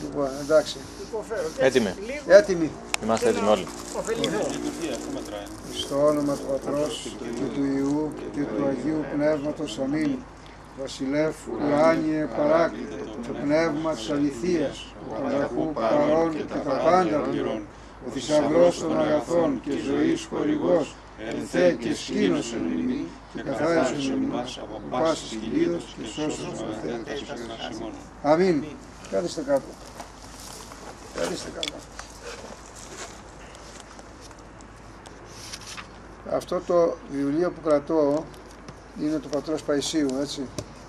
Λοιπόν, εντάξει. Έτοιμοι. Έτοιμοι. Είμαστε έτοιμοι όλοι. Στο όνομα του Πατρός και του Υιού και του Αγίου Πνεύματος. Αμήν. Βασιλεύ ουράνιε παράκλητο, το πνεύμα της αληθείας, του αγαθού παρών και τα πάντα πληρών, ο θησαυρός των αγαθών και ζωής χορηγός, ενθέ και σκήνωσεν ημί και καθάρισον ημάς από πάσης κυλίδος και σώσον μας. Αμήν. Κάθεστε κάτω. Κάθεστε κάτω. Αυτό το βιβλίο που κρατώ είναι του πατρός Παϊσίου, έτσι.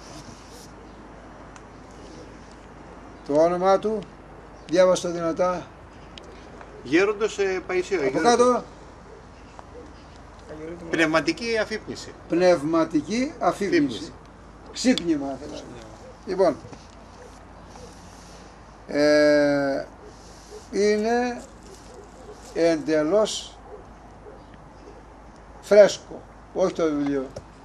Το όνομά του, διάβασε το δυνατά. Γέροντος Παϊσίου. Από κάτω. Πνευματική αφύπνιση. Πνευματική αφύπνιση. Ξύπνημα δηλαδή. Λοιπόν, είναι εντελώς φρέσκο, όχι το βιβλίο.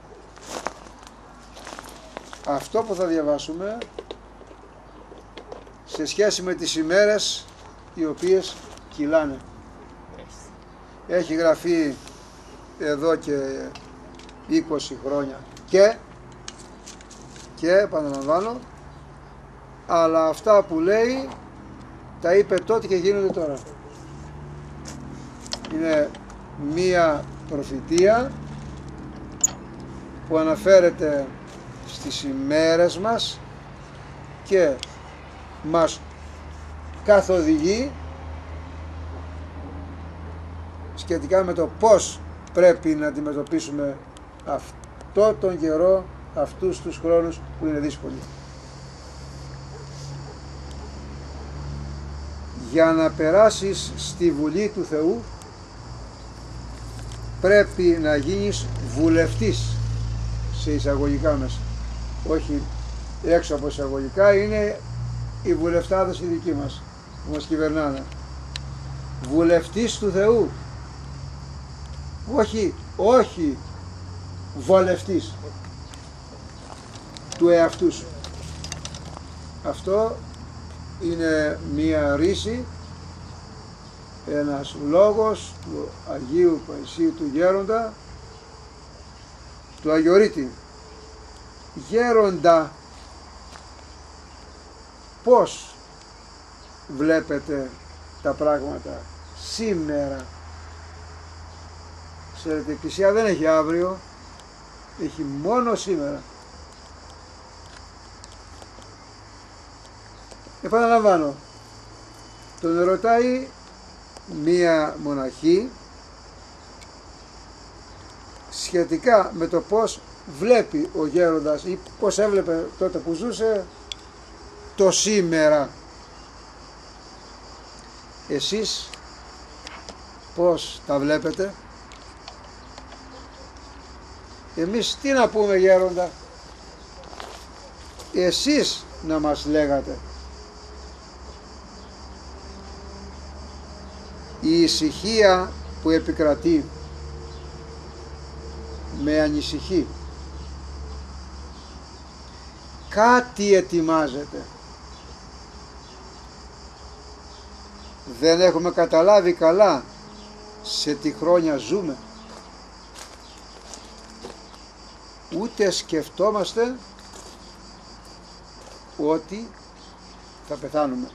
Αυτό που θα διαβάσουμε σε σχέση με τις ημέρες οι οποίες κυλάνε. Έχει γραφεί εδώ και 20 χρόνια και επαναλαμβάνω, αλλά αυτά που λέει τα είπε τότε και γίνονται τώρα. Είναι μία προφητεία που αναφέρεται στις ημέρες μας και μας καθοδηγεί σχετικά με το πώς πρέπει να αντιμετωπίσουμε αυτό τον καιρό, αυτούς τους χρόνους που είναι δύσκολοι. Για να περάσεις στη Βουλή του Θεού πρέπει να γίνεις βουλευτής, σε εισαγωγικά μέσα, όχι έξω από εισαγωγικά, είναι οι βουλευτάδες οι δικοί μας που μας κυβερνάνε. Βουλευτής του Θεού, όχι βολευτής του εαυτού σου. Αυτό είναι μία ρίση, ένας λόγος του Αγίου Παϊσίου του Γέροντα, του Αγιορείτη. Γέροντα, πώς βλέπετε τα πράγματα σήμερα? Ξέρετε, η Εκκλησία δεν έχει αύριο, έχει μόνο σήμερα. Επαναλαμβάνω, τον ρωτάει μία μοναχή σχετικά με το πώς βλέπει ο γέροντας ή πώς έβλεπε τότε που ζούσε το σήμερα. Εσείς πώς τα βλέπετε? Εμείς τι να πούμε, γέροντα? Εσείς να μας λέγατε. Η ησυχία που επικρατεί με ανησυχεί. Κάτι ετοιμάζεται. Δεν έχουμε καταλάβει καλά σε τι χρόνια ζούμε. Ούτε σκεφτόμαστε ότι θα πεθάνουμε.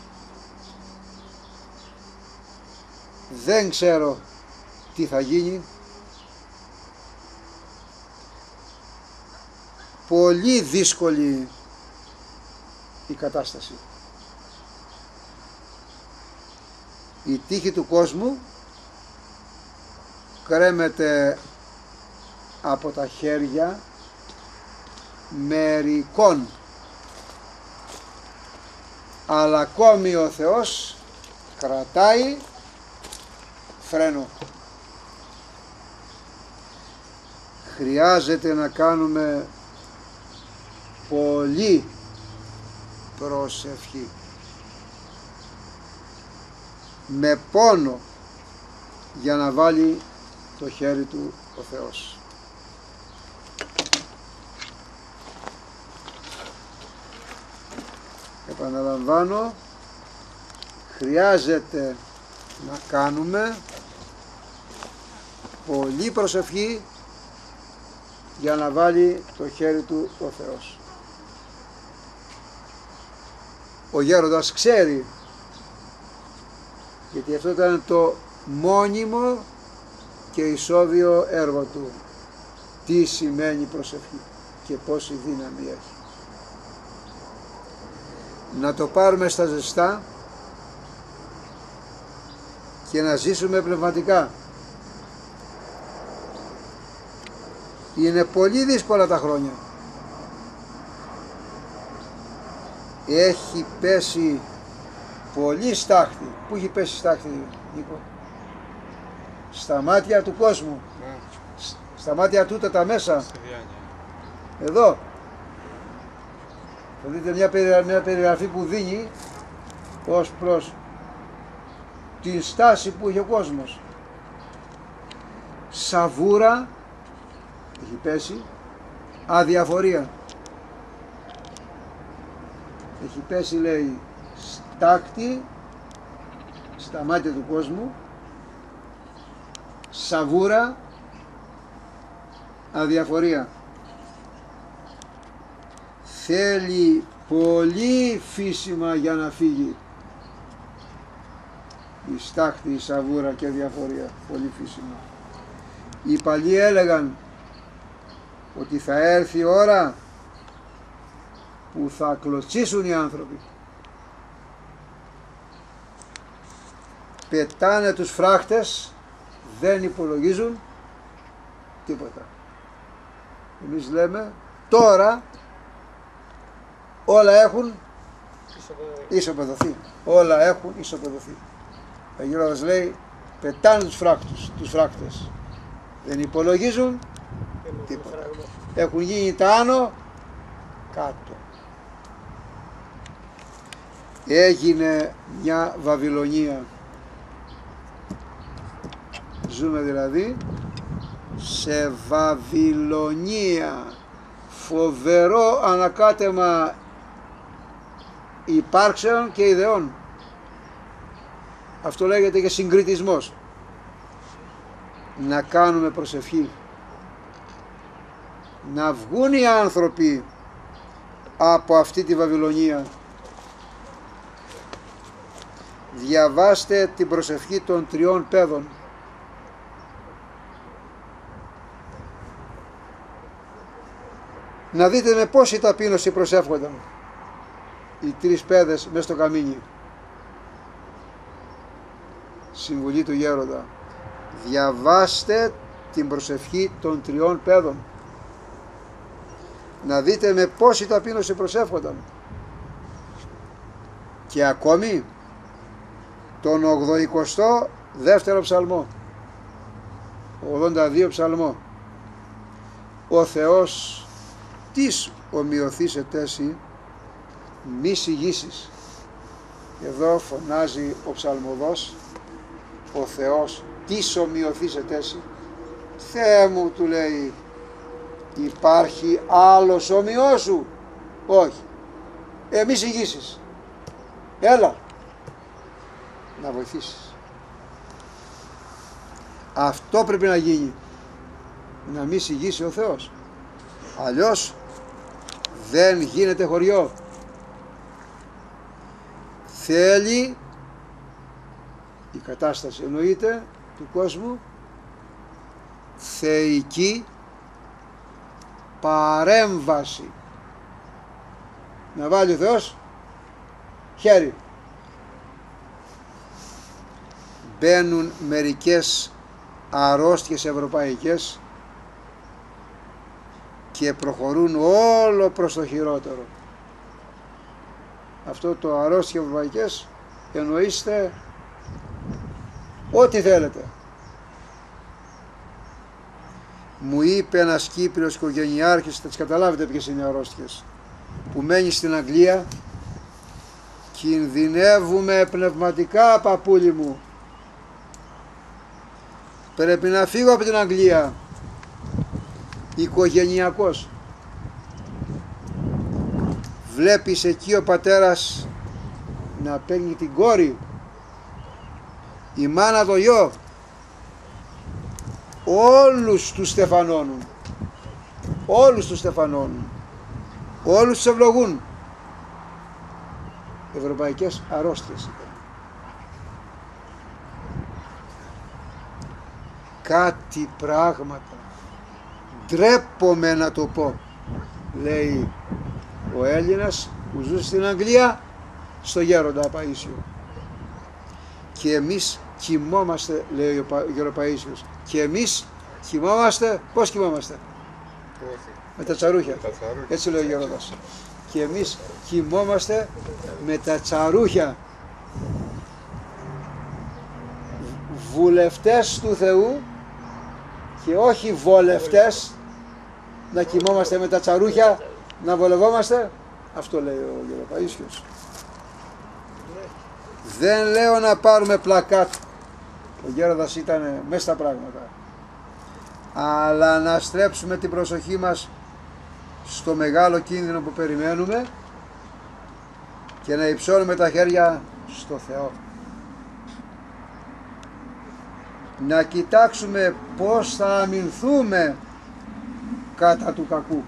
Δεν ξέρω τι θα γίνει. Πολύ δύσκολη η κατάσταση. Η τύχη του κόσμου κρέμεται από τα χέρια μερικών, αλλά ακόμη ο Θεός κρατάει φρένο. Χρειάζεται να κάνουμε πολύ προσευχή, με πόνο, για να βάλει το χέρι του ο Θεός. Επαναλαμβάνω, χρειάζεται να κάνουμε πολλή προσευχή για να βάλει το χέρι του ο Θεός. Ο γέροντας ξέρει, γιατί αυτό ήταν το μόνιμο και ισόβιο έργο του, τι σημαίνει προσευχή και πόση δύναμη έχει. Να το πάρουμε στα ζεστά και να ζήσουμε πνευματικά. Είναι πολύ δύσκολα τα χρόνια. Έχει πέσει πολύ στάχτη. Πού έχει πέσει στάχτη, Νίκο? Στα μάτια του κόσμου. Στα μάτια τούτα τα μέσα. Εδώ. Θα δείτε μια περιγραφή που δίνει ως προς την στάση που έχει ο κόσμος. Σαβούρα έχει πέσει, αδιαφορία. Έχει πέσει, λέει, στάκτη στα μάτια του κόσμου, σαβούρα, αδιαφορία. Θέλει πολύ φύσιμα για να φύγει η στάχτη, η σαβούρα και η διαφορία. Πολύ φύσιμα. Οι παλιοί έλεγαν ότι θα έρθει η ώρα που θα κλωτσίσουν οι άνθρωποι. Πετάνε τους φράχτες, δεν υπολογίζουν τίποτα. Εμείς λέμε τώρα όλα έχουν ισοπεδωθεί. Όλα έχουν ισοπεδωθεί. Ο Γέροντας λέει πετάνε τους φράκτες. Δεν υπολογίζουν τίποτα. Έχουν γίνει τα άνω κάτω. Έγινε μια Βαβυλωνία. Ζούμε δηλαδή σε Βαβυλωνία. Φοβερό ανακάτεμα υπάρξεων και ιδεών. Αυτό λέγεται και συγκριτισμός. Να κάνουμε προσευχή. Να βγουν οι άνθρωποι από αυτή τη Βαβυλωνία. Διαβάστε την προσευχή των 3 παιδών. Να δείτε με πόση ταπείνωση προσεύχονταν οι 3 παιδες μέσα στο καμίνι. Συμβουλή του Γέροντα. Διαβάστε την προσευχή των 3 παιδών. Να δείτε με πόση ταπείνωση προσεύχονταν. Και ακόμη τον 82ο ψαλμό, 82 ψαλμό, ο Θεός της ομοιωθήσεται εσύ μη συγγύσεις. Εδώ φωνάζει ο ψαλμοδός, ο Θεός της ομοιωθήσεται εσύ. Θεέ μου, του λέει, υπάρχει άλλος ομοιός σου? Όχι. Μη συγγύσεις. Έλα να βοηθήσεις. Αυτό πρέπει να γίνει. Να μη συγγύσει ο Θεός. Αλλιώς δεν γίνεται χωριό. Θέλει η κατάσταση, εννοείται, του κόσμου, θεϊκή παρέμβαση. Να βάλει ο Θεός χέρι. Μπαίνουν μερικές αρρώστιες ευρωπαϊκές και προχωρούν όλο προς το χειρότερο. Αυτό το αρρώστιες ευρωπαϊκές εννοείστε ό,τι θέλετε. Μου είπε ένας Κύπριος οικογενειάρχης, θα τις καταλάβετε ποιες είναι οι αρρώστιες, που μένει στην Αγγλία: κινδυνεύουμε πνευματικά, παππούλη μου. Πρέπει να φύγω από την Αγγλία. Οικογενειακός. Βλέπεις εκεί ο πατέρας να παίρνει την κόρη η μάνα το γιο, όλους τους στεφανώνουν, όλους τους στεφανώνουν, όλους τους ευλογούν. Ευρωπαϊκές αρρώστιες ήταν. Κάτι πράγματα, ντρέπομαι να το πω, λέει ο Έλληνας που ζούσε στην Αγγλία, στο Γέροντα Παΐσιο. Και εμείς κοιμόμαστε, λέει ο Γεροπαΐσιος, και εμείς κοιμόμαστε, πώς κοιμόμαστε? Με τα τσαρούχια. Έτσι λέει ο Γέροντας. Και εμείς κοιμόμαστε με τα τσαρούχια. Βουλευτές του Θεού και όχι βολευτές, να κοιμόμαστε με τα τσαρούχια, να βολευόμαστε. Αυτό λέει ο Γεροπαΐσιος. Δεν λέω να πάρουμε πλακάτ, ο Γέροντας ήταν μέσα στα πράγματα, αλλά να στρέψουμε την προσοχή μας στο μεγάλο κίνδυνο που περιμένουμε και να υψώνουμε τα χέρια στο Θεό. Να κοιτάξουμε πώς θα αμυνθούμε κατά του κακού.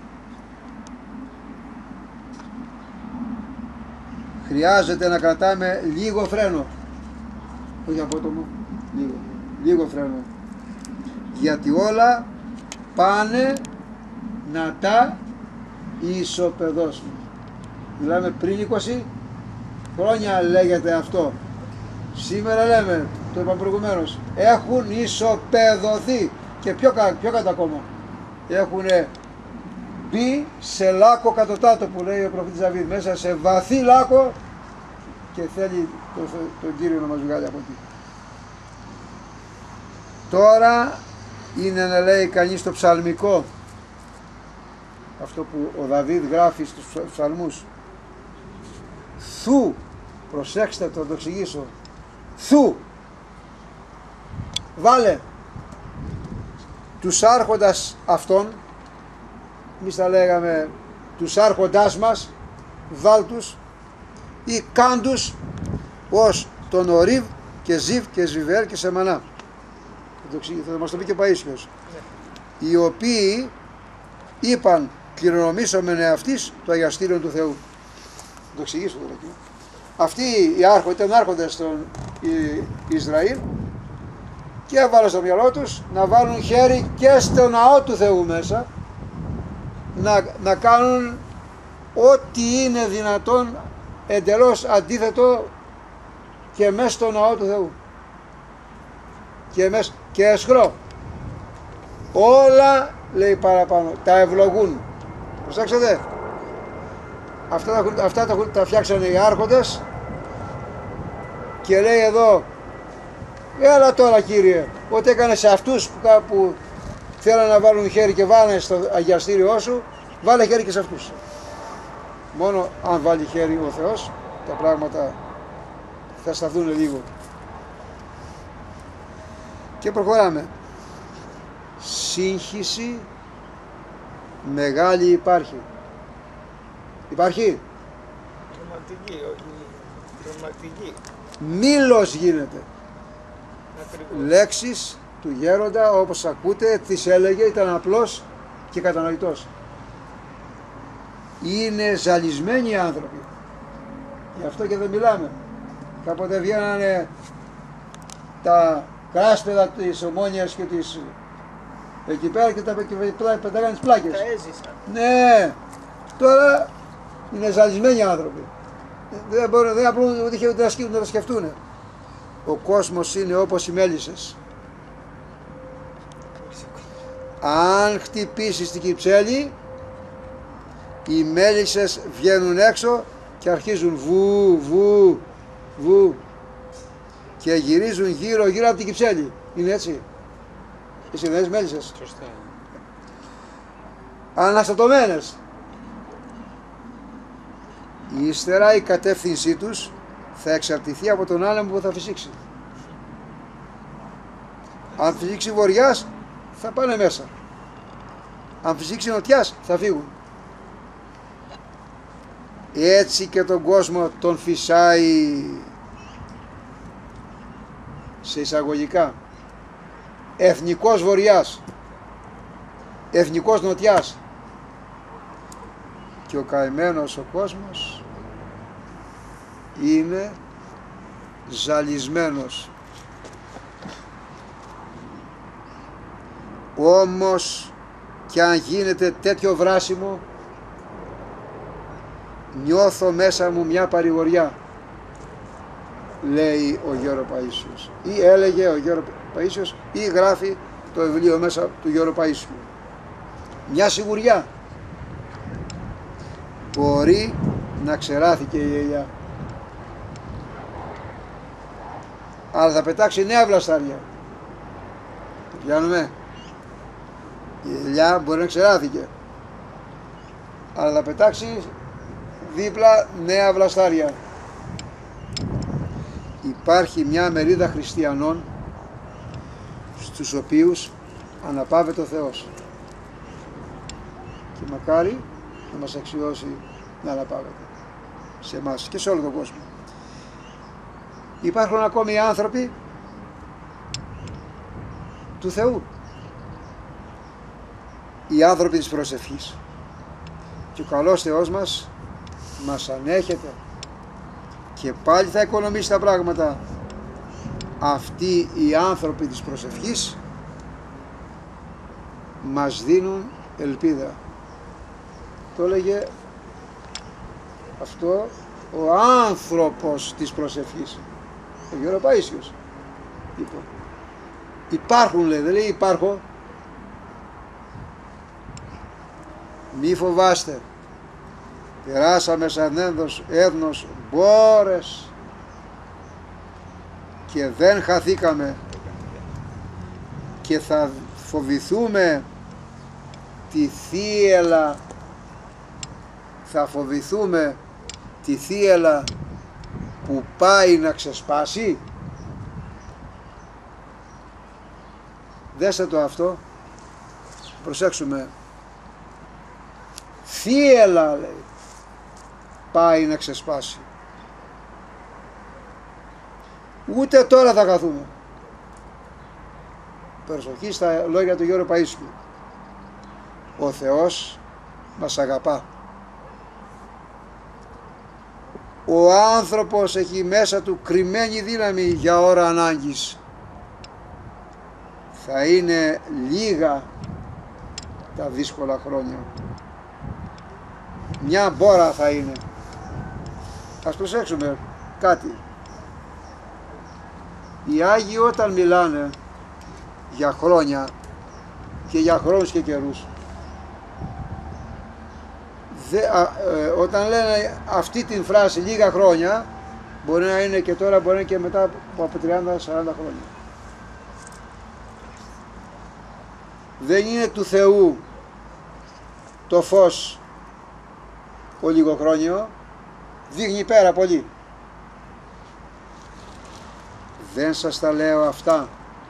Χρειάζεται να κρατάμε λίγο φρένο, όχι απότομο, λίγο φρένο, γιατί όλα πάνε να τα ισοπεδώσουν. Μιλάμε πριν 20 χρόνια λέγεται αυτό. Σήμερα λέμε, το είπαμε προηγουμένως, έχουν ισοπεδωθεί και πιο κάτω ακόμα. Έχουν μπει σε λάκκο κατωτάτο που λέει ο προφήτης Δαβίδ, μέσα σε βαθύ λάκκο, και θέλει τον Κύριο να μας βγάλει από εκεί. Τώρα είναι να λέει κανείς το ψαλμικό, αυτό που ο Δαβίδ γράφει στους ψαλμούς. Θου, προσέξτε το εξηγήσω, θου, βάλε τους άρχοντας αυτών, εμείς τα λέγαμε τους άρχοντάς μας, βάλτους ή κάντους ως τον Ορίβ και Ζιβ και Ζιβέρ και Σεμανά. Θα μας το πει και ο Παΐσιος. Οι οποίοι είπαν κληρονομήσομεν εαυτής το αγιαστήριον του Θεού. Θα το εξηγήσω τώρα εκεί. Αυτοί οι άρχοντες ήταν άρχοντες στον Ισραήλ και έβαλαν στο μυαλό τους να βάλουν χέρι και στο ναό του Θεού μέσα, να κάνουν ό,τι είναι δυνατόν εντελώς αντίθετο και μέσα στο ναό του Θεού και εσχρό. Όλα, λέει παραπάνω, τα ευλογούν. Προσέξτε, αυτά τα φτιάξανε οι άρχοντες και λέει εδώ, έλα τώρα Κύριε, ό,τι έκανε σε αυτούς που θέλουν να βάλουν χέρι και βάλουν στο αγιαστήριό σου, βάλε χέρι και σε αυτούς. Μόνο αν βάλει χέρι ο Θεός, τα πράγματα θα σταθούν λίγο. Και προχωράμε. Σύγχυση μεγάλη υπάρχει. Υπάρχει. Τρομακτική, όχι τρομακτική. Μήλος γίνεται. Ακριβώς. Λέξεις του Γέροντα, όπως ακούτε, τις έλεγε, ήταν απλός και κατανοητός. Είναι ζαλισμένοι άνθρωποι. Γι' αυτό και δεν μιλάμε. Κάποτε βγαίνανε τα κράσπεδα της Ομόνιας και της εκεί πέρα και τα πετάγανε τις πλάκες. Τα έζησαν. Ναι, τώρα είναι ζαλισμένοι άνθρωποι. Δεν μπορούν ούτε να τα σκεφτούν. Ο κόσμος είναι όπως οι μέλισσες. Αν χτυπήσεις την κυψέλη, οι μέλισσες βγαίνουν έξω και αρχίζουν βου, βου, βου και γυρίζουν γύρω γύρω από την κυψέλη. Είναι έτσι. Εσύ δεν έχεις μέλισσες? Σωστά. Αναστατωμένες. Ύστερα η κατεύθυνσή τους θα εξαρτηθεί από τον άνεμο που θα φυσήξει. Αν φυσήξει βορειάς θα πάνε μέσα. Αν φυσήξει νοτιάς θα φύγουν. Έτσι και τον κόσμο τον φυσάει σε εισαγωγικά, εθνικός βορειάς, εθνικός νοτιάς, και ο καημένος ο κόσμος είναι ζαλισμένος. Όμως και αν γίνεται τέτοιο βράσιμο, νιώθω μέσα μου μια παρηγοριά, λέει ο Γιώργο Παΐσιος, ή έλεγε ο Γιώργο Παΐσιος, ή γράφει το βιβλίο μέσα του Γιώργο Παΐσιου. Μια σιγουριά. Μπορεί να ξεράθηκε η ελιά, αλλά θα πετάξει νέα βλαστάρια. Το πιάνουμε. Η ελιά μπορεί να ξεράθηκε, αλλά θα πετάξει δίπλα νέα βλαστάρια. Υπάρχει μια μερίδα χριστιανών στους οποίους αναπαύεται ο Θεός, και μακάρι να μας αξιώσει να αναπαύεται σε εμάς και σε όλο τον κόσμο. Υπάρχουν ακόμη άνθρωποι του Θεού, οι άνθρωποι της προσευχής, και ο καλός Θεός μας ανέχεται και πάλι θα οικονομήσει τα πράγματα. Αυτοί οι άνθρωποι της προσευχής μας δίνουν ελπίδα. Το έλεγε αυτό ο άνθρωπος της προσευχής, ο Γιώργο Παΐσιος. Λοιπόν, υπάρχουν, λέει, δεν λέει υπάρχω. Μη φοβάστε, περάσαμε σαν έθνος μπόρες και δεν χαθήκαμε, και θα φοβηθούμε τη θύελα, θα φοβηθούμε τη θύελα που πάει να ξεσπάσει. Δέστε το αυτό, προσέξουμε. Θύελα, λέει, πάει να ξεσπάσει. Ούτε τώρα θα καθούμε. Προσοχή στα λόγια του Γιώργου Παΐσιου. Ο Θεός μας αγαπά. Ο άνθρωπος έχει μέσα του κρυμμένη δύναμη για ώρα ανάγκης. Θα είναι λίγα τα δύσκολα χρόνια. Μια μπόρα θα είναι. Ας προσέξουμε κάτι. Οι Άγιοι όταν μιλάνε για χρόνια και για χρόνους και καιρούς, όταν λένε αυτή την φράση λίγα χρόνια, μπορεί να είναι και τώρα, μπορεί να είναι και μετά από 30-40 χρόνια. Δεν είναι του Θεού το φως ο λιγοχρόνιο, δείχνει πέρα πολύ. Δεν σας τα λέω αυτά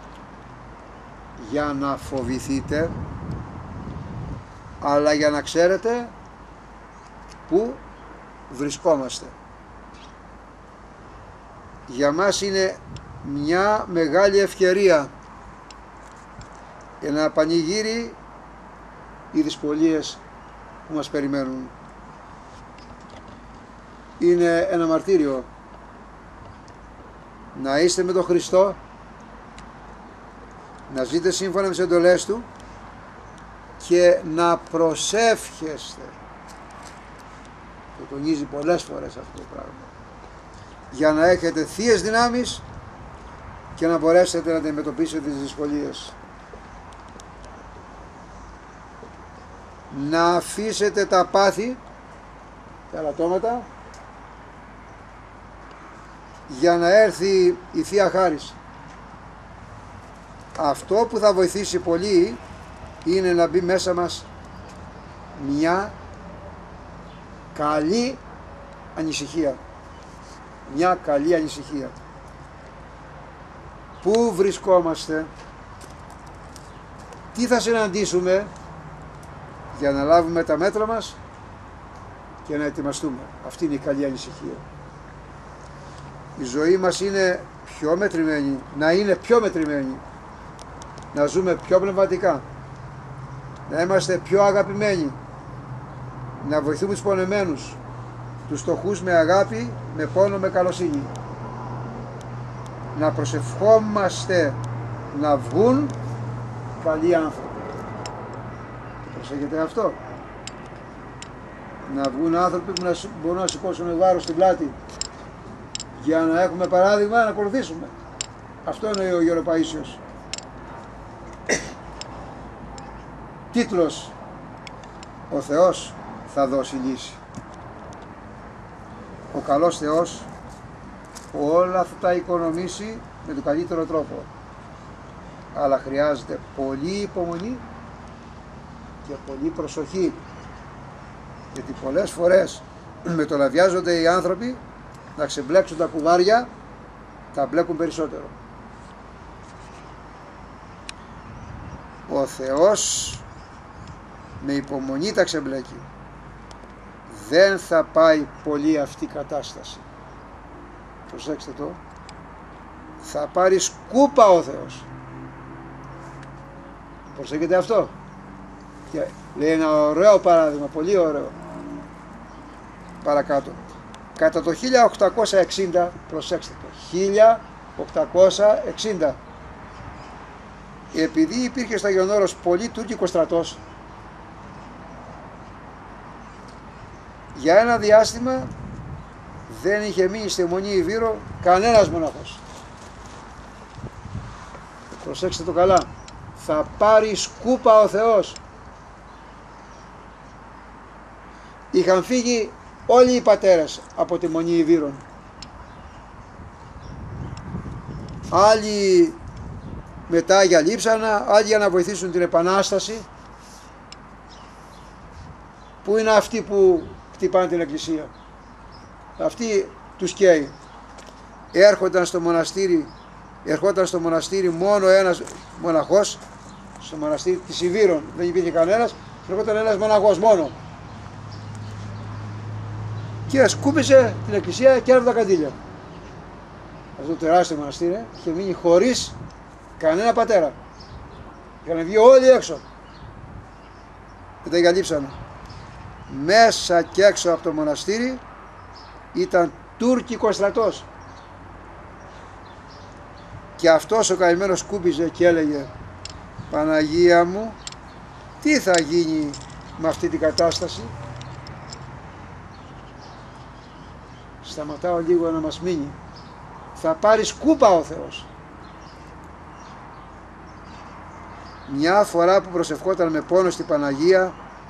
για να φοβηθείτε, αλλά για να ξέρετε πού βρισκόμαστε. Για μας είναι μια μεγάλη ευκαιρία, ένα πανηγύρι οι δυσκολίες που μας περιμένουν. Είναι ένα μαρτύριο να είστε με τον Χριστό, να ζείτε σύμφωνα με τις εντολές Του και να προσεύχεστε. Το τονίζει πολλές φορές αυτό το πράγμα, για να έχετε θείες δυνάμεις και να μπορέσετε να αντιμετωπίσετε τις δυσκολίες. Να αφήσετε τα πάθη, τα ελαττώματα, για να έρθει η Θεία Χάρις. Αυτό που θα βοηθήσει πολύ είναι να μπει μέσα μας μια καλή ανησυχία. Μια καλή ανησυχία. Πού βρισκόμαστε, τι θα συναντήσουμε, για να λάβουμε τα μέτρα μας και να ετοιμαστούμε. Αυτή είναι η καλή ανησυχία. Η ζωή μας είναι πιο μετρημένοι, να είναι πιο μετρημένοι, να ζούμε πιο πνευματικά, να είμαστε πιο αγαπημένοι, να βοηθούμε τους πονεμένους, τους φτωχούς με αγάπη, με πόνο, με καλοσύνη, να προσευχόμαστε να βγουν καλοί άνθρωποι. Προσέχετε αυτό. Να βγουν άνθρωποι που μπορούν να σηκώσουν βάρος στην πλάτη για να έχουμε παράδειγμα να ακολουθήσουμε. Αυτό είναι ο Γεροπαΐσιος. Τίτλος: ο Θεός θα δώσει λύση. Ο καλός Θεός όλα θα τα οικονομήσει με τον καλύτερο τρόπο, αλλά χρειάζεται πολλή υπομονή και πολλή προσοχή, γιατί πολλές φορές με το να βιάζονται οι άνθρωποι να ξεμπλέξουν τα κουβάρια, τα μπλέκουν περισσότερο. Ο Θεός με υπομονή τα ξεμπλέκει. Δεν θα πάει πολύ αυτή η κατάσταση. Προσέξτε το. Θα πάρει σκούπα ο Θεός. Προσέξτε αυτό. Και λέει ένα ωραίο παράδειγμα, πολύ ωραίο. Παρακάτω. Κατά το 1860, προσέξτε το, 1860, επειδή υπήρχε στο Άγιον Όρος πολύ τουρκικός στρατός, για ένα διάστημα δεν είχε μείνει στη Μονή Ιβύρο κανένας μοναχός. Προσέξτε το καλά. Θα πάρει σκούπα ο Θεός. Είχαν φύγει όλοι οι πατέρες από τη Μονή Ιβύρων. Άλλοι μετά για λείψανα, άλλοι για να βοηθήσουν την Επανάσταση. Πού είναι αυτοί που χτυπάνε την εκκλησία? Αυτοί τους καίει. Ερχόταν στο μοναστήρι μόνο ένας μοναχός, στο μοναστήρι της Ιβύρων δεν υπήρχε κανένας, ερχόταν ένας μοναχός μόνο και σκούπισε την εκκλησία και έρευε τα καντήλια. Αυτό το τεράστιο μοναστήρι είχε μείνει χωρίς κανένα πατέρα. Είχαν βγει όλοι έξω και τα εγκαλύψανε. Μέσα και έξω από το μοναστήρι ήταν τουρκικός στρατός. Και αυτός ο καημένος σκούπιζε και έλεγε: Παναγία μου, τι θα γίνει με αυτή την κατάσταση? Σταματάω λίγο να μας μείνει. Θα πάρει σκούπα ο Θεός. Μια φορά που προσευχόταν με πόνο στην Παναγία,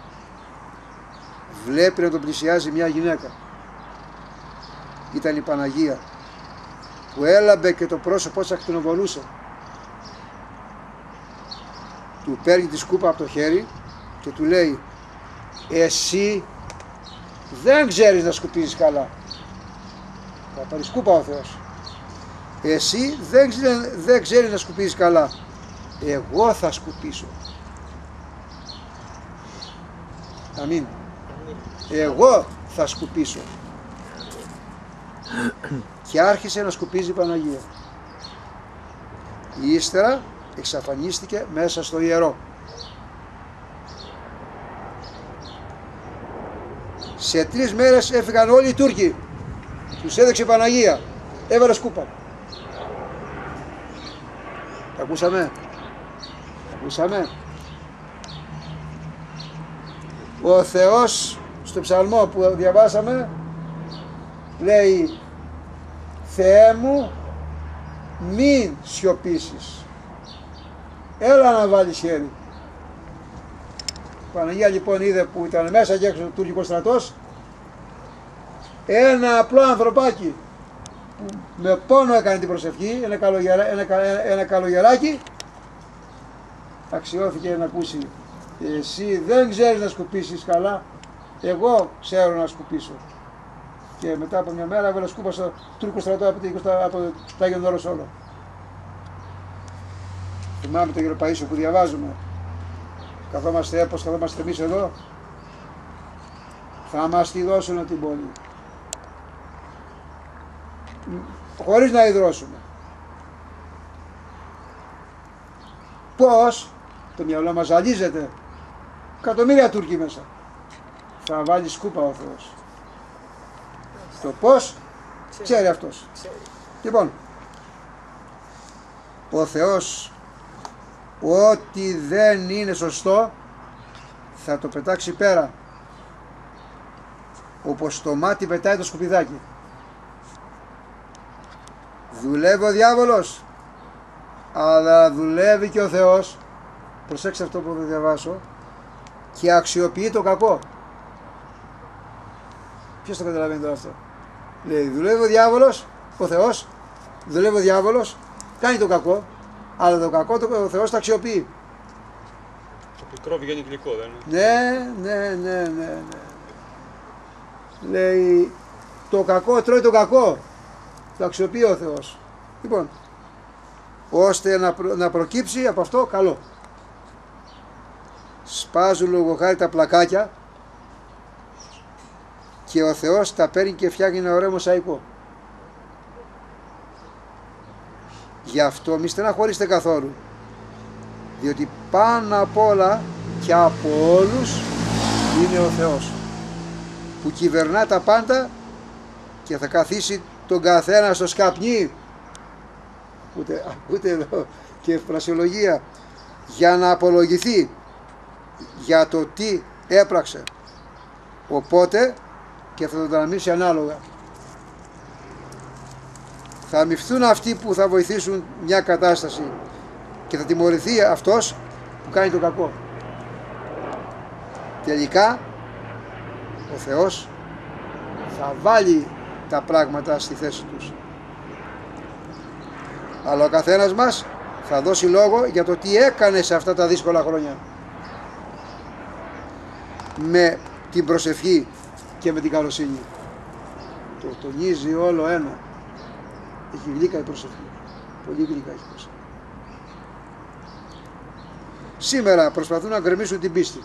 βλέπει να τον πλησιάζει μια γυναίκα. Ήταν η Παναγία, που έλαμπε και το πρόσωπό της ακτινοβολούσε. Του παίρνει τη σκούπα από το χέρι και του λέει: εσύ δεν ξέρεις να σκουπίζεις καλά. Θα πάρει σκούπα ο Θεός. Εσύ δεν ξέρεις να σκουπίζεις καλά. Εγώ θα σκουπίσω. Αμήν. Εγώ θα σκουπίσω. Και άρχισε να σκουπίζει η Παναγία. Ύστερα εξαφανίστηκε μέσα στο ιερό. Σε 3 μέρες έφυγαν όλοι οι Τούρκοι. Τους έδειξε η Παναγία. Έβαλε σκούπα. Τα ακούσαμε? Τα ακούσαμε? Ο Θεός στο ψαλμό που διαβάσαμε λέει: Θεέ μου, μην σιωπήσεις, έλα να βάλεις χέρι. Η Παναγία λοιπόν είδε που ήταν μέσα και έξω του τουρκικού στρατός ένα απλό ανθρωπάκι που με πόνο έκανε την προσευχή, ένα καλογεράκι, αξιώθηκε να ακούσει: εσύ δεν ξέρεις να σκουπίσεις καλά, εγώ ξέρω να σκουπίσω. Και μετά από μια μέρα έβαλε σκούπα στο τουρκικό στρατό από το Άγιον Όρος όλο. Θυμάμαι τον Γεροπαΐσιο που διαβάζουμε. Καθόμαστε έπως, καθόμαστε εμείς εδώ. Θα μας τη δώσουν την πόλη. Χωρίς να ιδρώσουμε. Πώς? Το μυαλό μας ζαλίζεται. Εκατομμύρια Τούρκοι μέσα. Θα βάλει σκούπα ο Θεός. Το πώς ξέρει αυτός. Λοιπόν, ο Θεός ό,τι δεν είναι σωστό θα το πετάξει πέρα, όπως το μάτι πετάει το σκουπιδάκι. Δουλεύει ο διάβολος, αλλά δουλεύει και ο Θεός. Προσέξτε αυτό που θα διαβάσω. Και αξιοποιεί το κακό. Ποιος το καταλαβαίνει τώρα αυτό? Λέει, δουλεύει ο διάβολος, ο Θεός, δουλεύει ο διάβολος, κάνει το κακό, αλλά το κακό ο Θεός το αξιοποιεί. Το πικρό βγαίνει γλυκό, δεν είναι? Ναι. Λέει, το κακό τρώει το κακό, το αξιοποιεί ο Θεός. Λοιπόν, ώστε να προκύψει από αυτό καλό. Σπάζουν λόγω χάρη τα πλακάκια και ο Θεός τα παίρνει και φτιάχνει ένα ωραίο μοσαϊκό. Γι' αυτό μη στεναχωρήστε καθόλου, διότι πάνω απ' όλα και από όλους είναι ο Θεός που κυβερνά τα πάντα και θα καθίσει τον καθένα στο σκαπνί, ούτε εδώ και φρασιολογία, για να απολογηθεί για το τι έπραξε. Οπότε και θα τον ταλμίσει ανάλογα. Θα αμοιφθούν αυτοί που θα βοηθήσουν μια κατάσταση και θα τιμωρηθεί αυτός που κάνει το κακό. Τελικά ο Θεός θα βάλει τα πράγματα στη θέση τους, αλλά ο καθένας μας θα δώσει λόγο για το τι έκανε σε αυτά τα δύσκολα χρόνια, με την προσευχή και με την καλοσύνη. Το τονίζει όλο ένα. Έχει γλύκα η προσευχή, πολύ γλύκα έχει προσευχή. Σήμερα προσπαθούν να γκρεμίσουν την πίστη,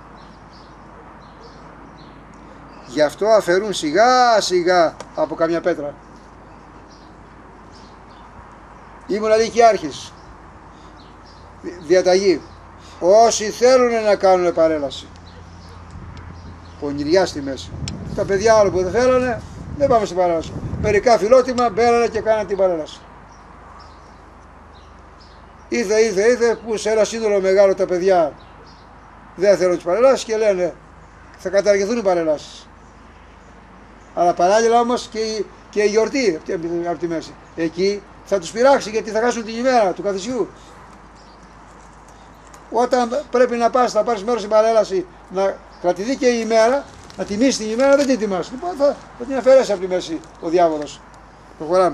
γι' αυτό αφαιρούν σιγά σιγά από καμιά πέτρα. Ήμουν λυκειάρχης, διαταγή, όσοι θέλουν να κάνουν παρέλαση, πονηριά στη μέση. Τα παιδιά άλλο που δεν θέλανε, δεν πάμε στην παρέλαση. Μερικά φιλότιμα μπαίνανε και κάνανε την παρέλαση. Ήρθε που σε ένα σύνολο μεγάλο τα παιδιά δεν θέλουν τις παρελάσεις και λένε θα καταργηθούν οι παρελάσεις. Αλλά παράλληλα όμως και η γιορτή από τη μέση. Εκεί θα τους πειράξει, γιατί θα χάσουν την ημέρα του καθισιού. Όταν πρέπει να πας, να πάρεις μέρος στην παρέλαση, να κρατηθεί και η ημέρα, να τιμήσει την ημέρα, δεν την τιμάς. Λοιπόν θα την αφαιρέσει από τη μέση ο διάβολος. Προχωράμε.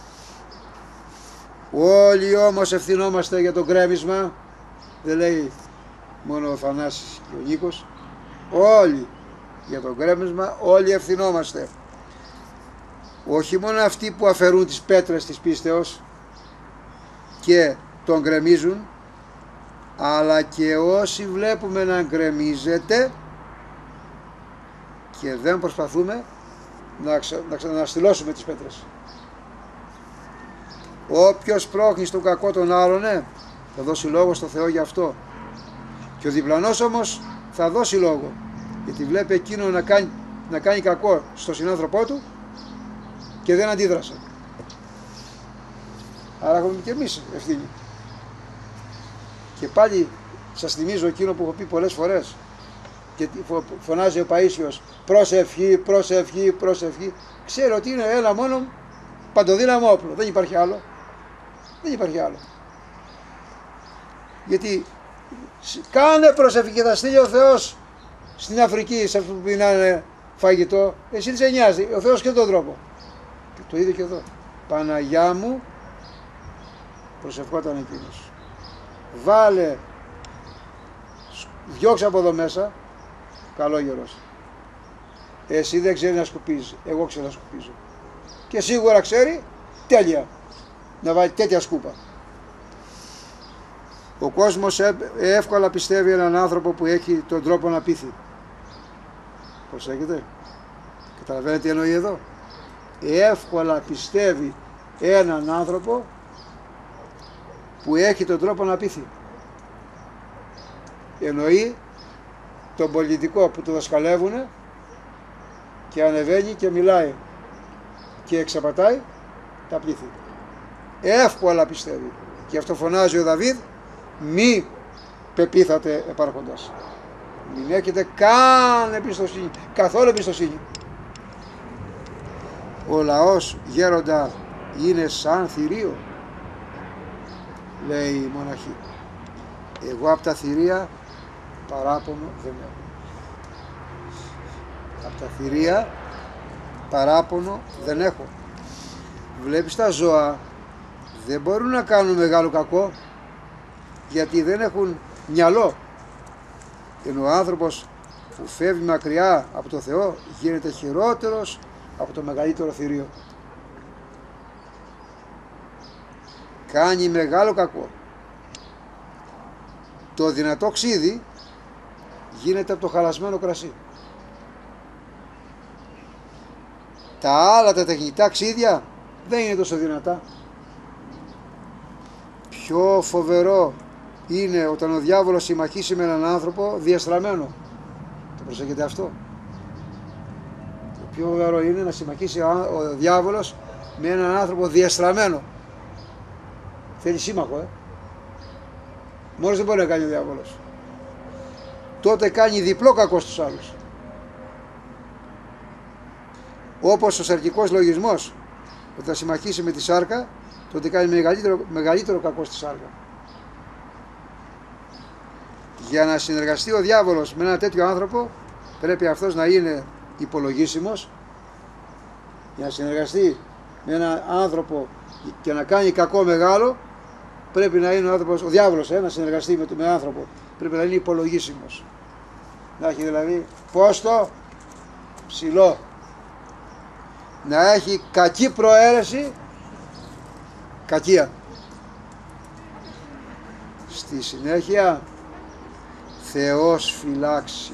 Όλοι όμως ευθυνόμαστε για το γκρέμισμα. Δεν λέει μόνο ο Θανάσης και ο Νίκος. Όλοι για το γκρέμισμα, όλοι ευθυνόμαστε. Όχι μόνο αυτοί που αφαιρούν τις πέτρες της πίστεως και τον γκρεμίζουν, αλλά και όσοι βλέπουμε να γκρεμίζεται και δεν προσπαθούμε να ξαναστηλώσουμε τις πέτρες. Όποιος πρόχνει στον κακό των άλλων, θα δώσει λόγο στο Θεό για αυτό. Και ο διπλανός όμως θα δώσει λόγο, γιατί βλέπει εκείνο να κάνει κακό στο συνάνθρωπό του και δεν αντίδρασε. Άρα έχουμε και εμείς ευθύνη. Και πάλι σας θυμίζω εκείνο που έχω πει πολλές φορές και φωνάζει ο Παΐσιος, προσευχή, προσευχή, προσευχή. Ξέρω ότι είναι ένα μόνο παντοδύναμο όπλο, δεν υπάρχει άλλο. Δεν υπάρχει άλλο. Γιατί κάνε προσευχή και θα στείλει ο Θεός στην Αφρική, σε αυτό που πεινάνε φαγητό. Εσύ δεν σε νοιάζει, ο Θεός και τον τρόπο. Και το είδε και εδώ. Παναγιά μου, προσευχόταν εκείνος. Βάλε, διώξε από εδώ μέσα, καλό γερός. Εσύ δεν ξέρει να σκουπίζει, εγώ ξέρω να σκουπίζω. Και σίγουρα ξέρει, τέλεια, να βάλει τέτοια σκούπα. Ο κόσμος εύκολα πιστεύει έναν άνθρωπο που έχει τον τρόπο να πείθει. Προσέχετε, καταλαβαίνετε τι εννοεί εδώ. Εύκολα πιστεύει έναν άνθρωπο που έχει τον τρόπο να πείθει. εννοεί τον πολιτικό που το δασκαλεύουνε και ανεβαίνει και μιλάει και εξαπατάει τα πλήθη. Εύκολα πιστεύει. Και αυτό φωνάζει ο Δαβίδ, μη πεπίθατε επάρχοντας. Μην έχετε καν εμπιστοσύνη, καθόλου εμπιστοσύνη. Ο λαός γέροντα είναι σαν θηρίο, λέει η μοναχή. Εγώ από τα θηρία παράπονο δεν έχω. Από τα θηρία παράπονο δεν έχω. Βλέπεις, τα ζώα δεν μπορούν να κάνουν μεγάλο κακό γιατί δεν έχουν μυαλό. Ενώ ο άνθρωπος που φεύγει μακριά από το Θεό γίνεται χειρότερος από το μεγαλύτερο θηρίο. Κάνει μεγάλο κακό. Το δυνατό ξύδι γίνεται από το χαλασμένο κρασί. Τα άλλα τα τεχνητά ξύδια δεν είναι τόσο δυνατά. Πιο φοβερό είναι όταν ο διάβολος συμμαχίσει με έναν άνθρωπο διαστραμμένο. Το προσέχετε αυτό? Το πιο φοβερό είναι να συμμαχίσει ο διάβολος με έναν άνθρωπο διαστραμμένο. Θέλει σύμμαχο, Μόνος δεν μπορεί να κάνει ο διάβολος. Τότε κάνει διπλό κακό στους άλλους. Όπως ο σαρκικός λογισμός, όταν συμμαχίσει με τη σάρκα, τότε κάνει μεγαλύτερο κακό στη σάρκα. Για να συνεργαστεί ο διάβολος με έναν τέτοιο άνθρωπο, πρέπει αυτός να είναι υπολογίσιμος. Για να συνεργαστεί με έναν άνθρωπο και να κάνει κακό μεγάλο, πρέπει να είναι ο άνθρωπος, ο διάβολος, να συνεργαστεί με τον άνθρωπο. Πρέπει να είναι υπολογίσιμος. Να έχει δηλαδή πόστο ψηλό. Να έχει κακή προαίρεση, κακία. Στη συνέχεια, Θεός φυλάξει.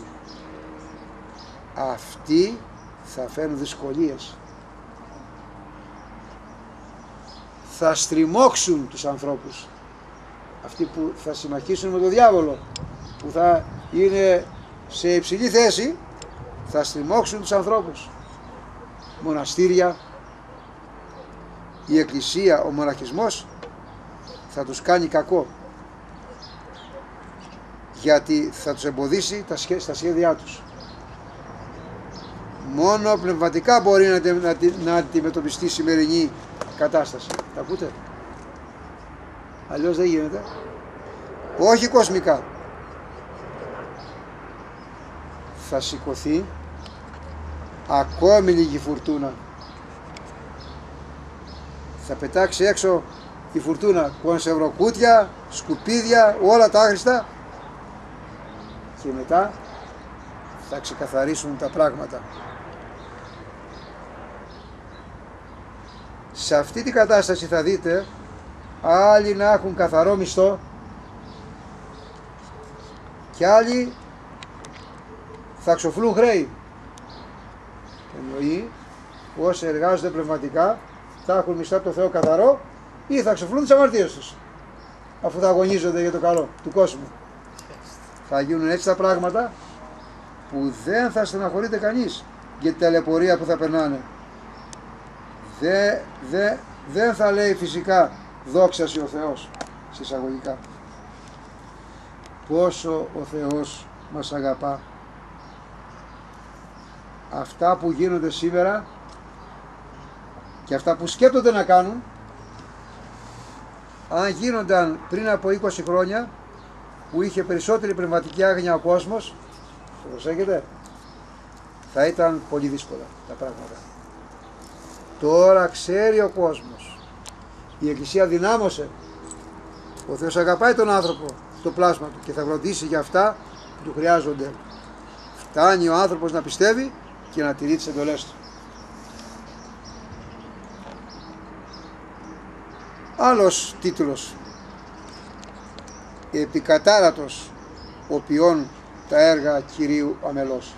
Αυτοί θα φέρουν δυσκολίες. Θα στριμώξουν τους ανθρώπους. Αυτοί που θα συμμαχίσουν με τον διάβολο, που θα είναι σε υψηλή θέση, θα στριμώξουν τους ανθρώπους. Μοναστήρια, η εκκλησία, ο μοναχισμός θα τους κάνει κακό, γιατί θα τους εμποδίσει στα σχέδιά τους. Μόνο πνευματικά μπορεί να αντιμετωπιστεί η σημερινή κατάσταση. Τα ακούτε? Αλλιώς δεν γίνεται. Όχι κοσμικά. Θα σηκωθεί ακόμη λίγη φουρτούνα. Θα πετάξει έξω η φουρτούνα κονσερβοκούτια, σκουπίδια, όλα τα άχρηστα, και μετά θα ξεκαθαρίσουν τα πράγματα. Σε αυτή την κατάσταση θα δείτε άλλοι να έχουν καθαρό μισθό και άλλοι θα ξοφλούν χρέη. Εννοεί όσοι εργάζονται πνευματικά θα έχουν μισθό από το Θεό καθαρό ή θα ξοφλούν τις αμαρτίες τους, αφού θα αγωνίζονται για το καλό του κόσμου. Θα γίνουν έτσι τα πράγματα που δεν θα στεναχωρείται κανείς για την ταλαιπωρία που θα περνάνε. Δεν θα λέει φυσικά δόξαση ο Θεός, συσσαγωγικά. Πόσο ο Θεός μας αγαπά. Αυτά που γίνονται σήμερα και αυτά που σκέπτονται να κάνουν, αν γίνονταν πριν από 20 χρόνια που είχε περισσότερη πνευματική άγνοια ο κόσμος, το προσέχετε, θα ήταν πολύ δύσκολα τα πράγματα. Τώρα ξέρει ο κόσμος, η Εκκλησία δυνάμωσε, ο Θεός αγαπάει τον άνθρωπο, το πλάσμα του, και θα φροντίσει για αυτά που του χρειάζονται. Φτάνει ο άνθρωπος να πιστεύει και να τηρεί τις εντολές του. Άλλος τίτλος: επικατάρατος οποιών τα έργα Κυρίου αμελώς.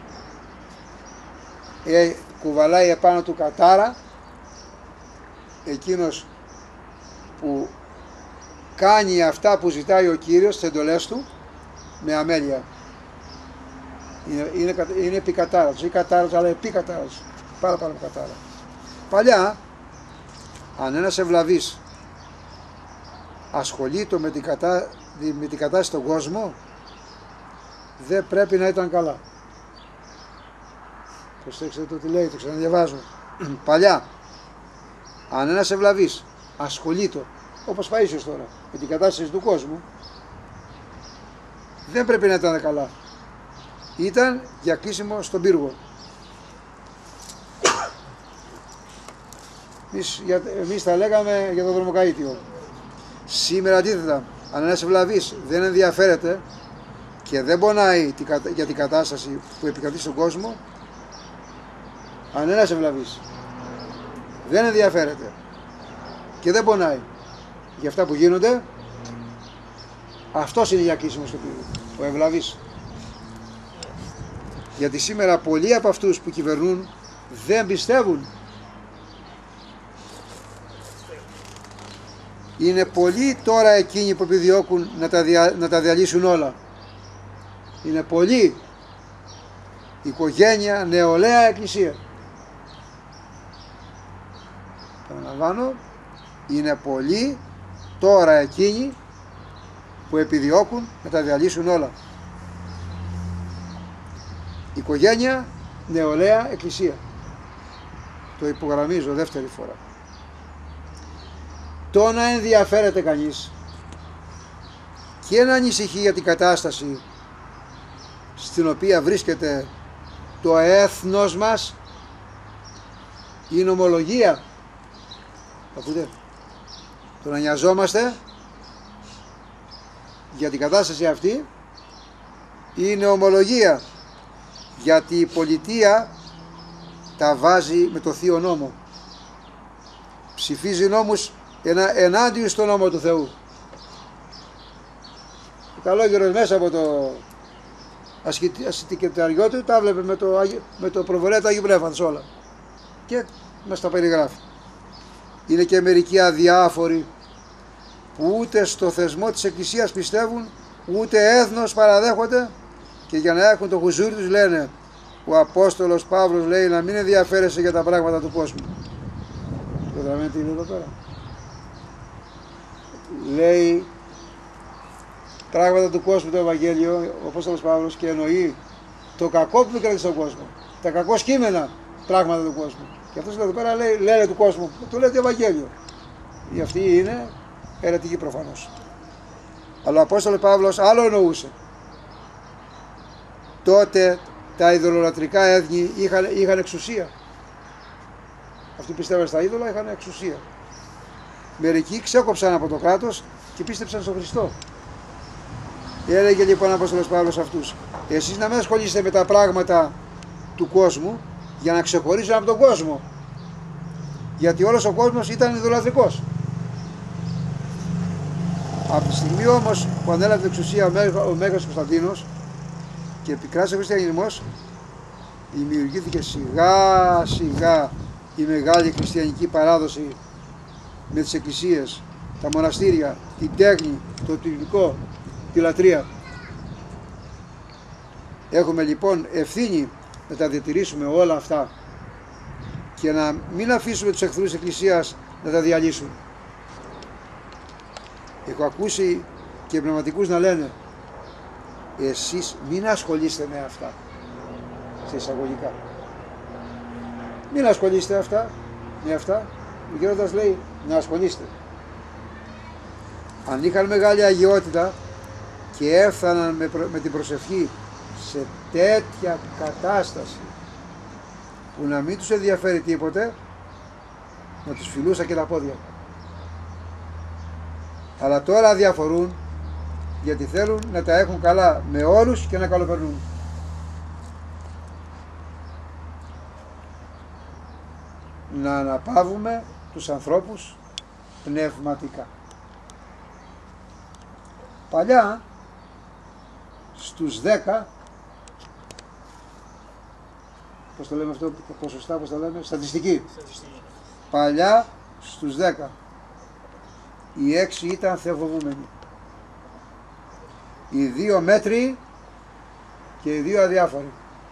Κουβαλάει επάνω του κατάρα εκείνος που κάνει αυτά που ζητάει ο Κύριος, τις εντολές του, με αμέλεια. Είναι επικατάρας, όχι κατάρας, αλλά επικατάρας. Πάρα από κατάρα. Παλιά, αν ένας ευλαβής ασχολείται με την κατάσταση στον κόσμο, δεν πρέπει να ήταν καλά. Προσέξτε το τι λέει, το ξαναδιαβάζω. Παλιά, αν ένας ευλαβής ασχολείται, όπως Παΐσιος τώρα, με την κατάσταση του κόσμου, δεν πρέπει να ήταν καλά. Ήταν για κλείσιμο στον πύργο. Εμείς τα λέγαμε για το δρομοκαΐτιο. Σήμερα αντίθετα, αν ένας ευλαβής δεν ενδιαφέρεται και δεν πονάει για την κατάσταση που επικρατεί στον κόσμο, αν ένας ευλαβής δεν ενδιαφέρεται και δεν πονάει για αυτά που γίνονται, αυτός είναι για κλείσιμο στο πύργο, ο ευλαβής. Γιατί σήμερα πολλοί από αυτούς που κυβερνούν δεν πιστεύουν. Είναι πολλοί τώρα εκείνοι που επιδιώκουν να τα διαλύσουν όλα. Είναι πολλοί. Οικογένεια, νεολαία, εκκλησία. Παραλαμβάνω, είναι πολλοί τώρα εκείνοι που επιδιώκουν να τα διαλύσουν όλα. Οικογένεια, νεολαία, εκκλησία. Το υπογραμμίζω δεύτερη φορά. Το να ενδιαφέρεται κανείς και να ανησυχεί για την κατάσταση στην οποία βρίσκεται το έθνος μας, η νομολογία. Ακούτε, το να νοιαζόμαστε για την κατάσταση αυτή είναι ομολογία, γιατί η πολιτεία τα βάζει με το Θείο Νόμο, ψηφίζει νόμους ενάντια στον νόμο του Θεού. Ο καλόγερος μέσα από το ασκητικαριό του τα βλέπε με το προβολέα του Αγίου Πνεύματος όλα και μας τα περιγράφει. Είναι και μερικοί αδιάφοροι που ούτε στο θεσμό της Εκκλησίας πιστεύουν, ούτε έθνος παραδέχονται, και για να έχουν το χουζούρι τους λένε, ο Απόστολος Παύλος λέει να μην ενδιαφέρεσαι για τα πράγματα του κόσμου. Καταλαβαίνετε τι είναι εδώ πέρα. Λέει πράγματα του κόσμου το Ευαγγέλιο ο Απόστολος Παύλος και εννοεί το κακό που επικρατεί στον κόσμο, τα κακό κείμενα πράγματα του κόσμου. Και αυτός εδώ πέρα λέει του κόσμου, του λέει το Ευαγγέλιο. Η αυτή είναι αιρετική προφανώς. Αλλά ο Απόστολος Παύλος άλλο εννοούσε. Τότε τα ειδωλολατρικά έθνη είχαν εξουσία. Αυτοί που πιστεύαν στα είδωλα είχαν εξουσία. Μερικοί ξέκοψαν από το κράτος και πίστεψαν στον Χριστό. Έλεγε λοιπόν ο Απόστολος Παύλος αυτούς, εσείς να μην ασχολείστε με τα πράγματα του κόσμου για να ξεχωρίσουν από τον κόσμο, γιατί όλος ο κόσμος ήταν ειδωλατρικός. Από τη στιγμή όμως που ανέλαβε την εξουσία ο Μέγας Κωνσταντίνος και επικράτησε ο χριστιανισμός, δημιουργήθηκε σιγά σιγά η μεγάλη χριστιανική παράδοση με τις εκκλησίες, τα μοναστήρια, την τέχνη, το τυπικό, τη λατρεία. Έχουμε λοιπόν ευθύνη να τα διατηρήσουμε όλα αυτά και να μην αφήσουμε τους εχθρούς της Εκκλησίας να τα διαλύσουν. Έχω ακούσει και πνευματικούς να λένε, εσείς μην ασχολείστε με αυτά, σε εισαγωγικά. Μην ασχολείστε με αυτά. Ο Γέροντας λέει να ασχολείστε. Αν είχαν μεγάλη αγιότητα και έφταναν με την προσευχή σε τέτοια κατάσταση που να μην τους ενδιαφέρει τίποτε, να τους φιλούσα και τα πόδια. Αλλά τώρα διαφορούν γιατί θέλουν να τα έχουν καλά με όλους και να καλοπερνούν. Να αναπαύουμε τους ανθρώπους πνευματικά. Παλιά στους 10, πώς το λέμε αυτό, ποσοστά, πώς το λέμε, στατιστική. Παλιά στους 10 οι 6 ήταν θεοφοβούμενοι. οι δύο μέτροι και οι δύο αδιάφοροι.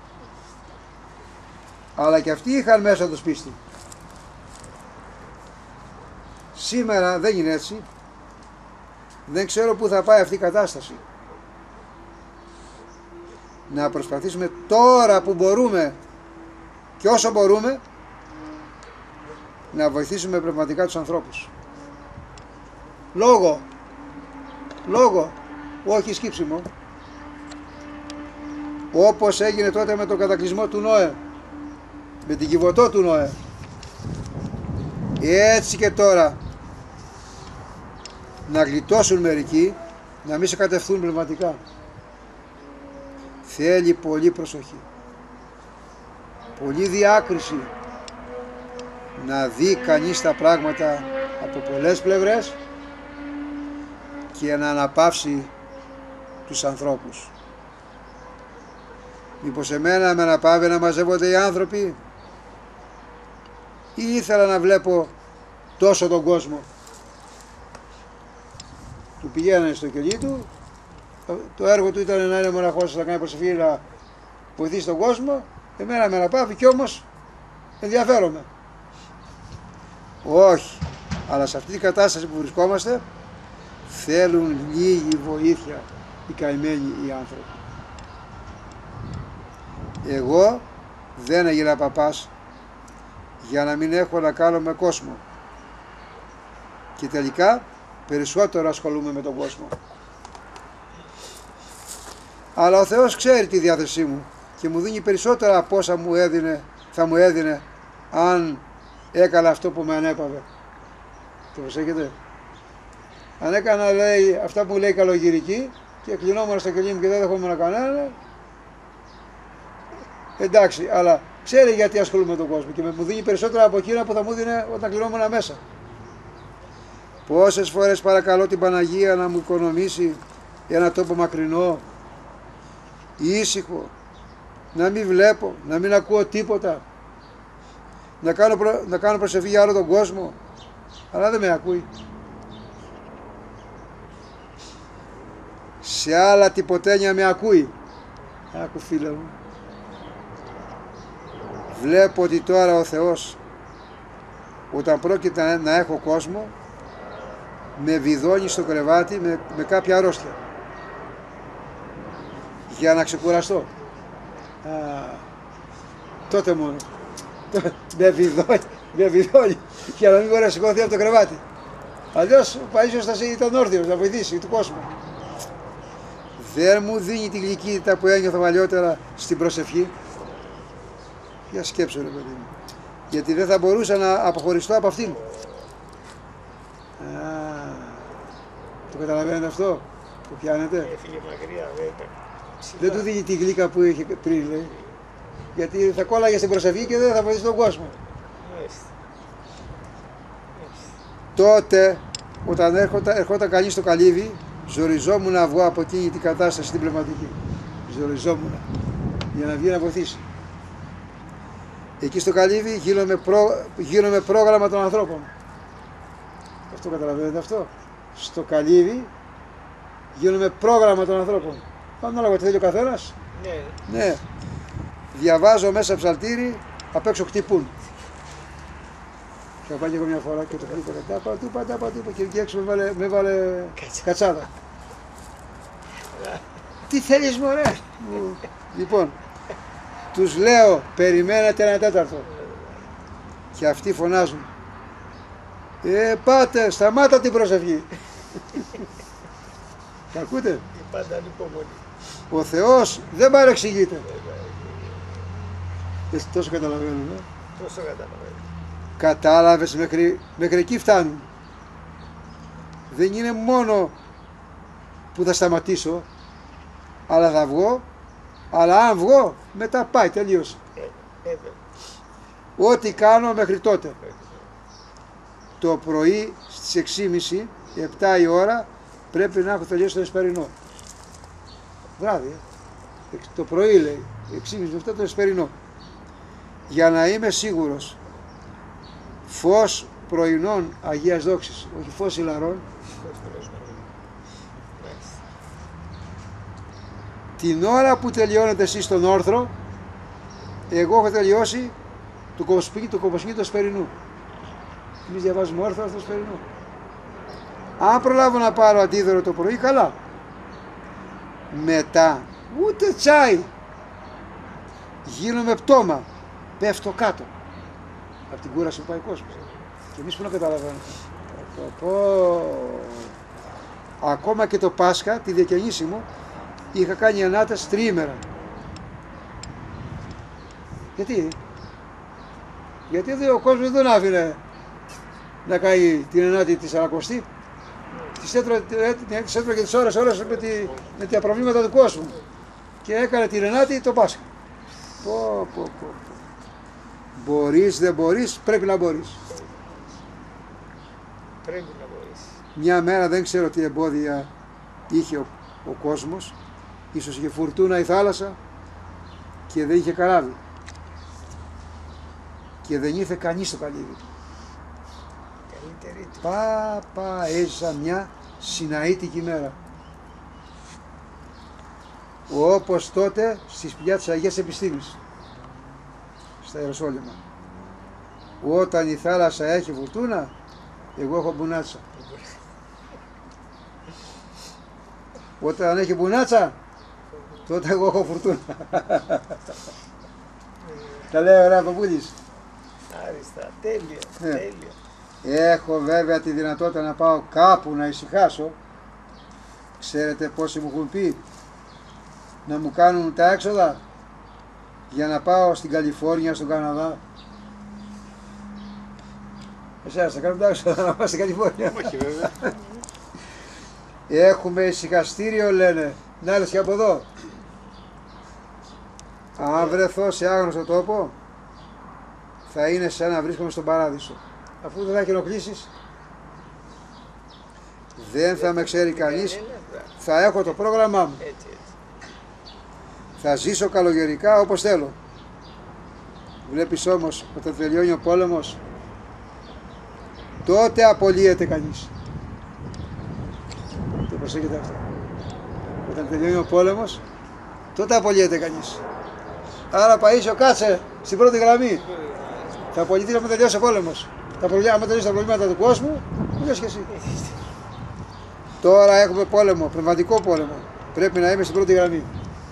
Αλλά και αυτοί είχαν μέσα τους πίστη. Σήμερα δεν είναι έτσι. Δεν ξέρω πού θα πάει αυτή η κατάσταση. Να προσπαθήσουμε τώρα που μπορούμε και όσο μπορούμε να βοηθήσουμε πνευματικά τους ανθρώπους. Λόγο, όχι σκύψιμο. Όπως έγινε τότε με τον κατακλυσμό του Νόε, με την κυβωτό του Νόε. Έτσι και τώρα να γλιτώσουν μερικοί, να μην σε κατευθούν πνευματικά. Θέλει πολύ προσοχή, πολύ διάκριση, να δει κανείς τα πράγματα από πολλές πλευρές και να αναπαύσει τους ανθρώπους. Μήπως εμένα με αναπαύει να μαζεύονται οι άνθρωποι, ή ήθελα να βλέπω τόσο τον κόσμο. Του πηγαίνανε στο κελί του, το έργο του ήταν να είναι μοναχός, να κάνει προσευχή, να βοηθήσει τον κόσμο. Εμένα με αναπαύει κι όμως ενδιαφέρομαι. Όχι, αλλά σε αυτή την κατάσταση που βρισκόμαστε θέλουν λίγη βοήθεια οι καημένοι οι άνθρωποι. Εγώ δεν έγινα παπάς για να μην έχω να κάνω με κόσμο, και τελικά περισσότερο ασχολούμαι με τον κόσμο. Αλλά ο Θεός ξέρει τη διάθεσή μου και μου δίνει περισσότερα από όσα θα μου έδινε αν έκανα αυτό που με ανέπαβε. Το προσέχετε? Αν έκανα, λέει, αυτά που λέει καλογυρική και κλεινόμουν στο κελί μου και δεν δεχόμουν κανένα, εντάξει, αλλά ξέρει γιατί ασχολούμαι με τον κόσμο και μου δίνει περισσότερα από εκείνα που θα μου δίνει όταν κλεινόμουν μέσα. Πόσες φορές παρακαλώ την Παναγία να μου οικονομήσει ένα τόπο μακρινό, ήσυχο, να μην βλέπω, να μην ακούω τίποτα, να κάνω προσευχή για όλο τον κόσμο, αλλά δεν με ακούει. Σε άλλα τυποτένια με ακούει. Άκου φίλε μου, βλέπω ότι τώρα ο Θεός όταν πρόκειται να έχω κόσμο με βιδώνει στο κρεβάτι με κάποια αρρώστια για να ξεκουραστώ. Τότε μόνο με βιδώνει για να μην μπορεί να σηκωθεί από το κρεβάτι. Αλλιώς ο Παΐσιος θα ήταν όρθιος να βοηθήσει του κόσμου. Δεν μου δίνει τη γλυκύτητα που ένιωθα παλιότερα στην προσευχή. Για σκέψου ρε παιδί μου, γιατί δεν θα μπορούσα να αποχωριστώ από αυτήν. Το καταλαβαίνετε αυτό που πιάνετε? Έφυγε μακριά, βέβαια. Δεν του δίνει τη γλύκα που είχε πριν, λέει, γιατί θα κόλλαγε στην προσευχή και δεν θα βοηθήσει τον κόσμο. Μάλιστα. Τότε όταν ερχόταν κανείς στο καλύβι, ζοριζόμουν να βγω από εκείνη την κατάσταση την πνευματική. Ζοριζόμουν για να βγει να βοηθήσει. Εκεί στο καλύβι γίνομαι πρόγραμμα των ανθρώπων. Αυτό καταλαβαίνετε αυτό? Στο καλύβι γίνομαι πρόγραμμα των ανθρώπων. Ανάλογα τι θέλει ο καθένας. Ναι. Διαβάζω μέσα ψαλτήρι, απ' έξω χτυπούν. Θα πάει και εγώ μια φορά και το χτύπω, τα πατού, και εκεί έξω με βάλε κατσάδα. Τι θέλεις μωρέ? Λοιπόν, τους λέω περιμένετε 1/4 και αυτοί φωνάζουν, πάτε, σταμάτα την προσευχή. Τα ακούτε? Ο Θεός δεν παρεξηγείται. Τόσο καταλαβαίνουν. Τόσο καταλαβαίνουν. Κατάλαβες, μέχρι εκεί φτάνουν. Δεν είναι μόνο που θα σταματήσω, αλλά θα βγω, αλλά αν βγω μετά πάει, τελείωσε. Ό,τι κάνω μέχρι τότε. Το πρωί στις 6:30, 7 η ώρα, πρέπει να έχω τελειώσει το εσπερινό. Βράδυ, το πρωί λέει, 6:30 7 το εσπερινό. Για να είμαι σίγουρος, φως πρωινών Αγίας Δόξης, όχι φως ηλαρών. Την ώρα που τελειώνετε εσείς τον όρθρο, εγώ έχω τελειώσει το κομποσκήνι του Σπερινού. Εμείς διαβάζουμε όρθρο του Σπερινού. Αν προλάβω να πάρω αντίδωρο το πρωί, καλά. Μετά, ούτε τσάι. Γίνομαι πτώμα. Πέφτω κάτω. Από την κούραση που πάει ο κόσμος. Και εμείς που να καταλαβαίνουμε. Ακόμα και το Πάσχα, τη διακαινήση μου, είχα κάνει ανάταση τριήμερα. Γιατί ο κόσμος δεν τον άφηνε να κάνει την ενάτη τη Σαρακοστή. Τις έτρωγε τις ώρες όλες με τα προβλήματα του κόσμου. Και έκανε την ενάτη το Πάσχα. Μπορείς, δεν μπορείς, πρέπει να μπορείς. Πρέπει να μπορείς. Μια μέρα δεν ξέρω τι εμπόδια είχε ο κόσμος. Ίσως είχε φουρτούνα η θάλασσα και δεν είχε καράβι. Και δεν ήρθε κανείς στο καλύβι. Καλύτερη του. Έζησα μια συναήτικη μέρα. Όπως τότε στις πηγιά της Αγίας Επιστήμης στα Ιεροσόλυμα. Όταν η θάλασσα έχει φουρτούνα, εγώ έχω μπουνάτσα. Όταν έχει μπουνάτσα, τότε εγώ έχω φουρτούνα. Τα λέει ωραία Παπούλης. Άριστα, τέλεια, τέλεια. Έχω βέβαια τη δυνατότητα να πάω κάπου να ησυχάσω. Ξέρετε πόσοι μου έχουν πει να μου κάνουν τα έξοδα για να πάω στην Καλιφόρνια, στον Καναδά. Εσάς θα κάνουν τα έξοδα να πάω στην Καλιφόρνια? Όχι βέβαια. Έχουμε ησυχαστήριο λένε. Να λες και από εδώ. Αν βρεθώ σε άγνωστο τόπο, θα είναι σαν να βρίσκομαι στον παράδεισο. Αφού δεν θα έχει ενοχλήσεις, δεν θα με ξέρει κανείς, θα έχω το πρόγραμμά μου. Θα ζήσω καλογερικά όπως θέλω. Βλέπεις όμως, όταν τελειώνει ο πόλεμος, τότε απολύεται κανείς. Το προσέχετε αυτό. Όταν τελειώνει ο πόλεμος, τότε απολύεται κανείς. Άρα Παΐσιο, κάτσε στην πρώτη γραμμή. Θα απολυθείς όταν τελειώσει ο πόλεμος. Άμα τελειώσει τα προβλήματα του κόσμου, λες και εσύ. Τώρα έχουμε πόλεμο, πνευματικό πόλεμο. Πρέπει να είμαι στην πρώτη γραμμή.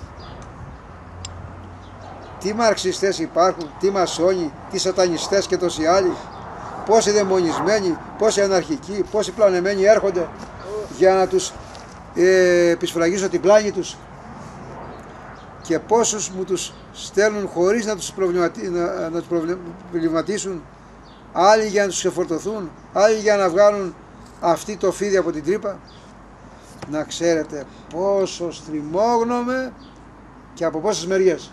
Τι μαρξιστές υπάρχουν, τι μασόνοι, τι σατανιστές και τόσοι άλλοι. Πόσοι δαιμονισμένοι, πόσοι αναρχικοί, πόσοι πλανεμένοι έρχονται για να τους επισφραγίσω την πλάνη τους. Και πόσους μου τους στέλνουν χωρίς να τους προβληματίσουν. Άλλοι για να τους ξεφορτωθούν, άλλοι για να βγάλουν αυτή το φίδι από την τρύπα. Να ξέρετε πόσο στριμώγνομαι και από πόσες μεριές.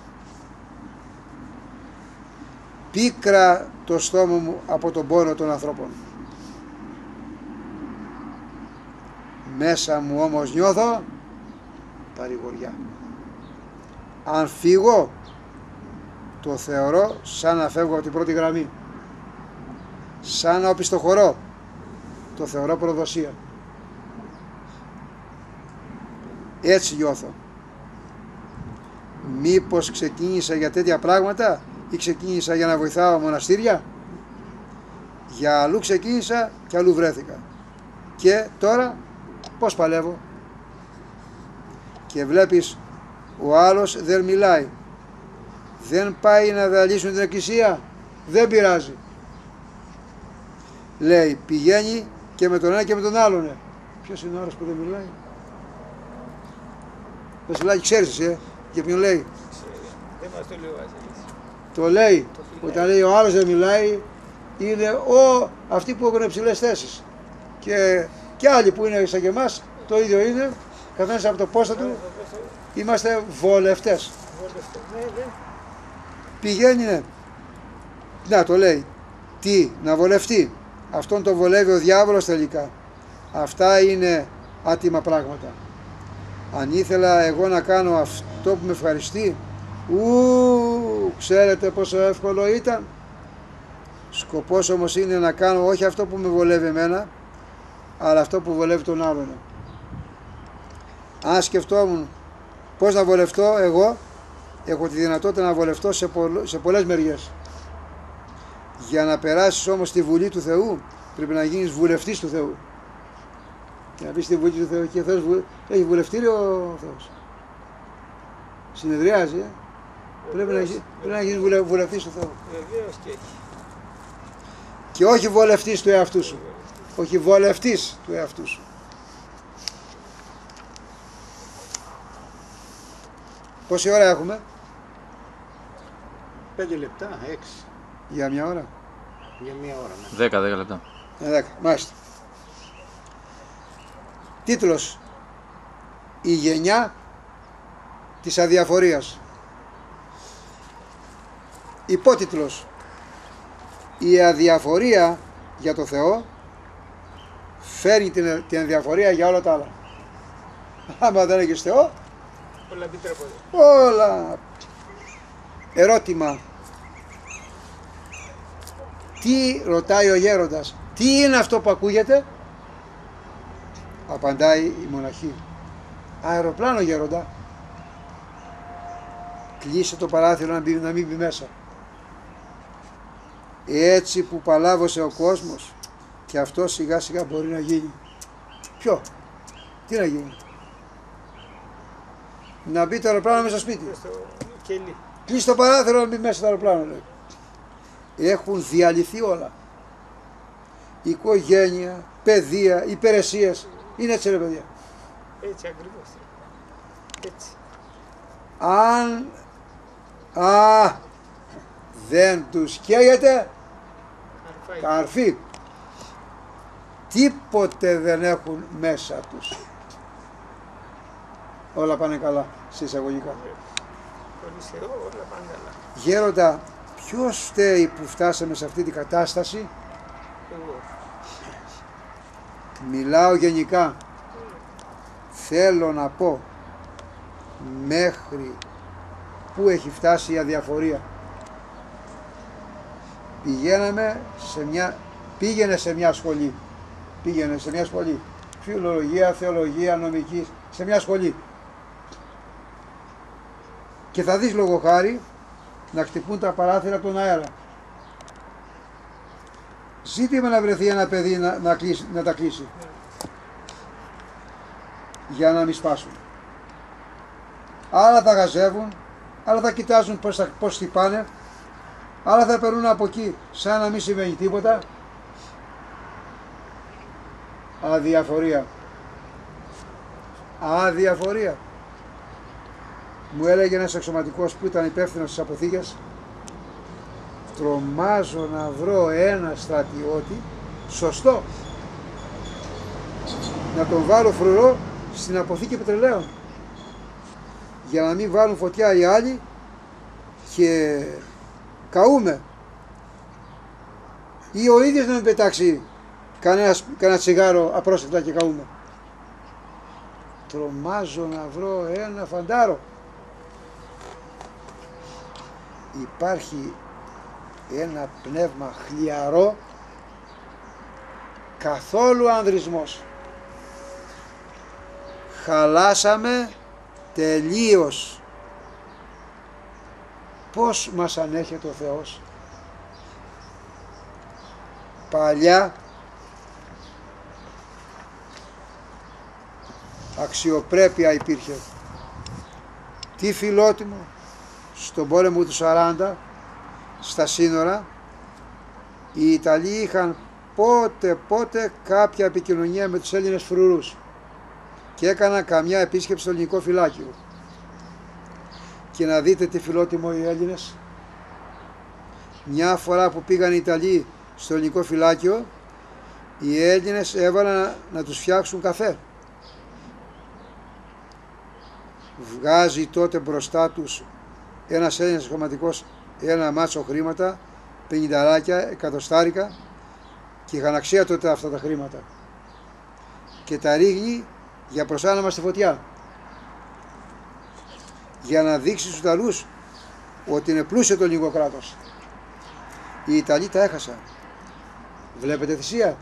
Πίκρα το στόμα μου από τον πόνο των ανθρώπων. Μέσα μου όμως νιώθω παρηγοριά. Αν φύγω, το θεωρώ σαν να φεύγω από την πρώτη γραμμή. Σαν να οπισθοχωρώ. Το θεωρώ προδοσία. Έτσι νιώθω. Μήπως ξεκίνησα για τέτοια πράγματα ή ξεκίνησα για να βοηθάω μοναστήρια? Για αλλού ξεκίνησα και αλλού βρέθηκα. Και τώρα πώς παλεύω? Και βλέπεις, ο άλλος δεν μιλάει. Δεν πάει να διαλύσουν την εκκλησία. Δεν πειράζει. Λέει, πηγαίνει και με τον ένα και με τον άλλον. Ποιος είναι ο άλλος που δεν μιλάει? Βασιλάκη, ξέρεις εσύ, για ποιον λέει? Δεν μας το λέει ο Βασίλης. Το λέει. Όταν λέει ο άλλος δεν μιλάει, είναι αυτοί που έχουν υψηλές θέσεις. Και άλλοι που είναι σαν και εμάς, το ίδιο είναι. Καθένας από το πόστα του, είμαστε βολευτές. Πηγαίνει, ναι. Να, το λέει. Τι, να βολευτεί. Αυτόν τον βολεύει ο διάβολος τελικά. Αυτά είναι άτιμα πράγματα. Αν ήθελα εγώ να κάνω αυτό που με ευχαριστεί, ξέρετε πόσο εύκολο ήταν. Σκοπός όμως είναι να κάνω όχι αυτό που με βολεύει εμένα, αλλά αυτό που βολεύει τον άλλον. Αν σκεφτόμουν Πώς να βολευτώ εγώ? Έχω τη δυνατότητα να βολευτώ σε πολλές μεριές. Για να περάσεις όμως τη Βουλή του Θεού πρέπει να γίνεις βουλευτής του Θεού. Για να πεις στη Βουλή του Θεού και έχει βουλευτήριο ο Θεός. Συνεδριάζει, πρέπει να γίνεις βουλευτής του Θεού. Βεβαίως και έχει. Και όχι βολευτής του εαυτού σου. Όχι βολευτής του εαυτού σου. Πόση ώρα έχουμε? 5 λεπτά, 6. Για μια ώρα. Για μία ώρα, ναι. 10 λεπτά. 10, μάλιστα. Τίτλος: η γενιά της αδιαφορίας. Υπότιτλος: η αδιαφορία για το Θεό φέρνει την αδιαφορία για όλα τα άλλα. Άμα δεν έχεις Θεό, Όλα επιτρέπονται. όλα. Ερώτημα: τι ρωτάει ο γέροντας? Τι είναι αυτό που ακούγεται? Απαντάει η μοναχή: αεροπλάνο, γέροντα. Κλείσε το παράθυρο να μην μπει μέσα. Έτσι που παλάβωσε ο κόσμος, και αυτό σιγά σιγά μπορεί να γίνει. Ποιο? Τι να γίνει? Να μπει το αεροπλάνο μέσα στο σπίτι. Στο κελί. Κλείσε το παράθυρο να μπει μέσα στο αεροπλάνο, λέει. Έχουν διαλυθεί όλα. Οικογένεια, παιδεία, υπηρεσίες. Είναι έτσι, ρε παιδιά. Έτσι ακριβώς. Έτσι. Αν δεν τους καίγεται Αρφάει. καρφί, τίποτε δεν έχουν μέσα τους. Όλα πάνε καλά, σε εισαγωγικά. Χωρίς Θεό όλα πάνε καλά. Γέροντα, ποιος φταίει που φτάσαμε σε αυτή την κατάσταση? Εγώ. Μιλάω γενικά. Θέλω να πω μέχρι που έχει φτάσει η αδιαφορία. Πήγαινε σε μια σχολή. Πήγαινε σε μια σχολή. Φιλολογία, θεολογία, νομική. Σε μια σχολή. Και θα δεις λόγω χάρη να χτυπούν τα παράθυρα από τον αέρα. Ζήτημα να βρεθεί ένα παιδί να τα κλείσει. Για να μην σπάσουν. Άλλα θα γαζεύουν, άλλα θα κοιτάζουν πώς χτυπάνε, άλλα θα περνούν από εκεί σαν να μην συμβαίνει τίποτα. Αδιαφορία. Αδιαφορία. Μου έλεγε ένας αξιωματικός που ήταν υπεύθυνος στις αποθήκες: τρομάζω να βρω ένα στρατιώτη σωστό να τον βάλω φρουρό στην αποθήκη πετρελαίων, για να μην βάλουν φωτιά οι άλλοι και καούμε, ή ο ίδιος να μην πετάξει κανένα τσιγάρο απρόσεκτα και καούμε. Τρομάζω να βρω ένα φαντάρο. Υπάρχει ένα πνεύμα χλιαρό, καθόλου ανδρισμός. Χαλάσαμε τελείως. Πώς μας ανέχεται ο Θεός? Παλιά αξιοπρέπεια υπήρχε. Τι Φιλότιμο, στον πόλεμο του 40 στα σύνορα οι Ιταλοί είχαν πότε κάποια επικοινωνία με τους Έλληνες φρουρούς και έκαναν καμιά επίσκεψη στο ελληνικό φυλάκιο. Και να δείτε τι Φιλότιμο οι Έλληνες. Μια φορά που πήγαν οι Ιταλοί στο ελληνικό φυλάκιο, οι Έλληνες έβαλαν να τους φτιάξουν καφέ. Βγάζει τότε μπροστά τους ένας Έλληνας αξιωματικός ένα μάτσο χρήματα, 50 εκατοστάρικα, και είχαν αξία τότε αυτά τα χρήματα, και τα ρίχνει για προσάναμα στη φωτιά, για να δείξει στους Ιταλούς ότι είναι πλούσιο το ελληνικό κράτος. Οι Ιταλοί τα έχασαν. Βλέπετε θυσία?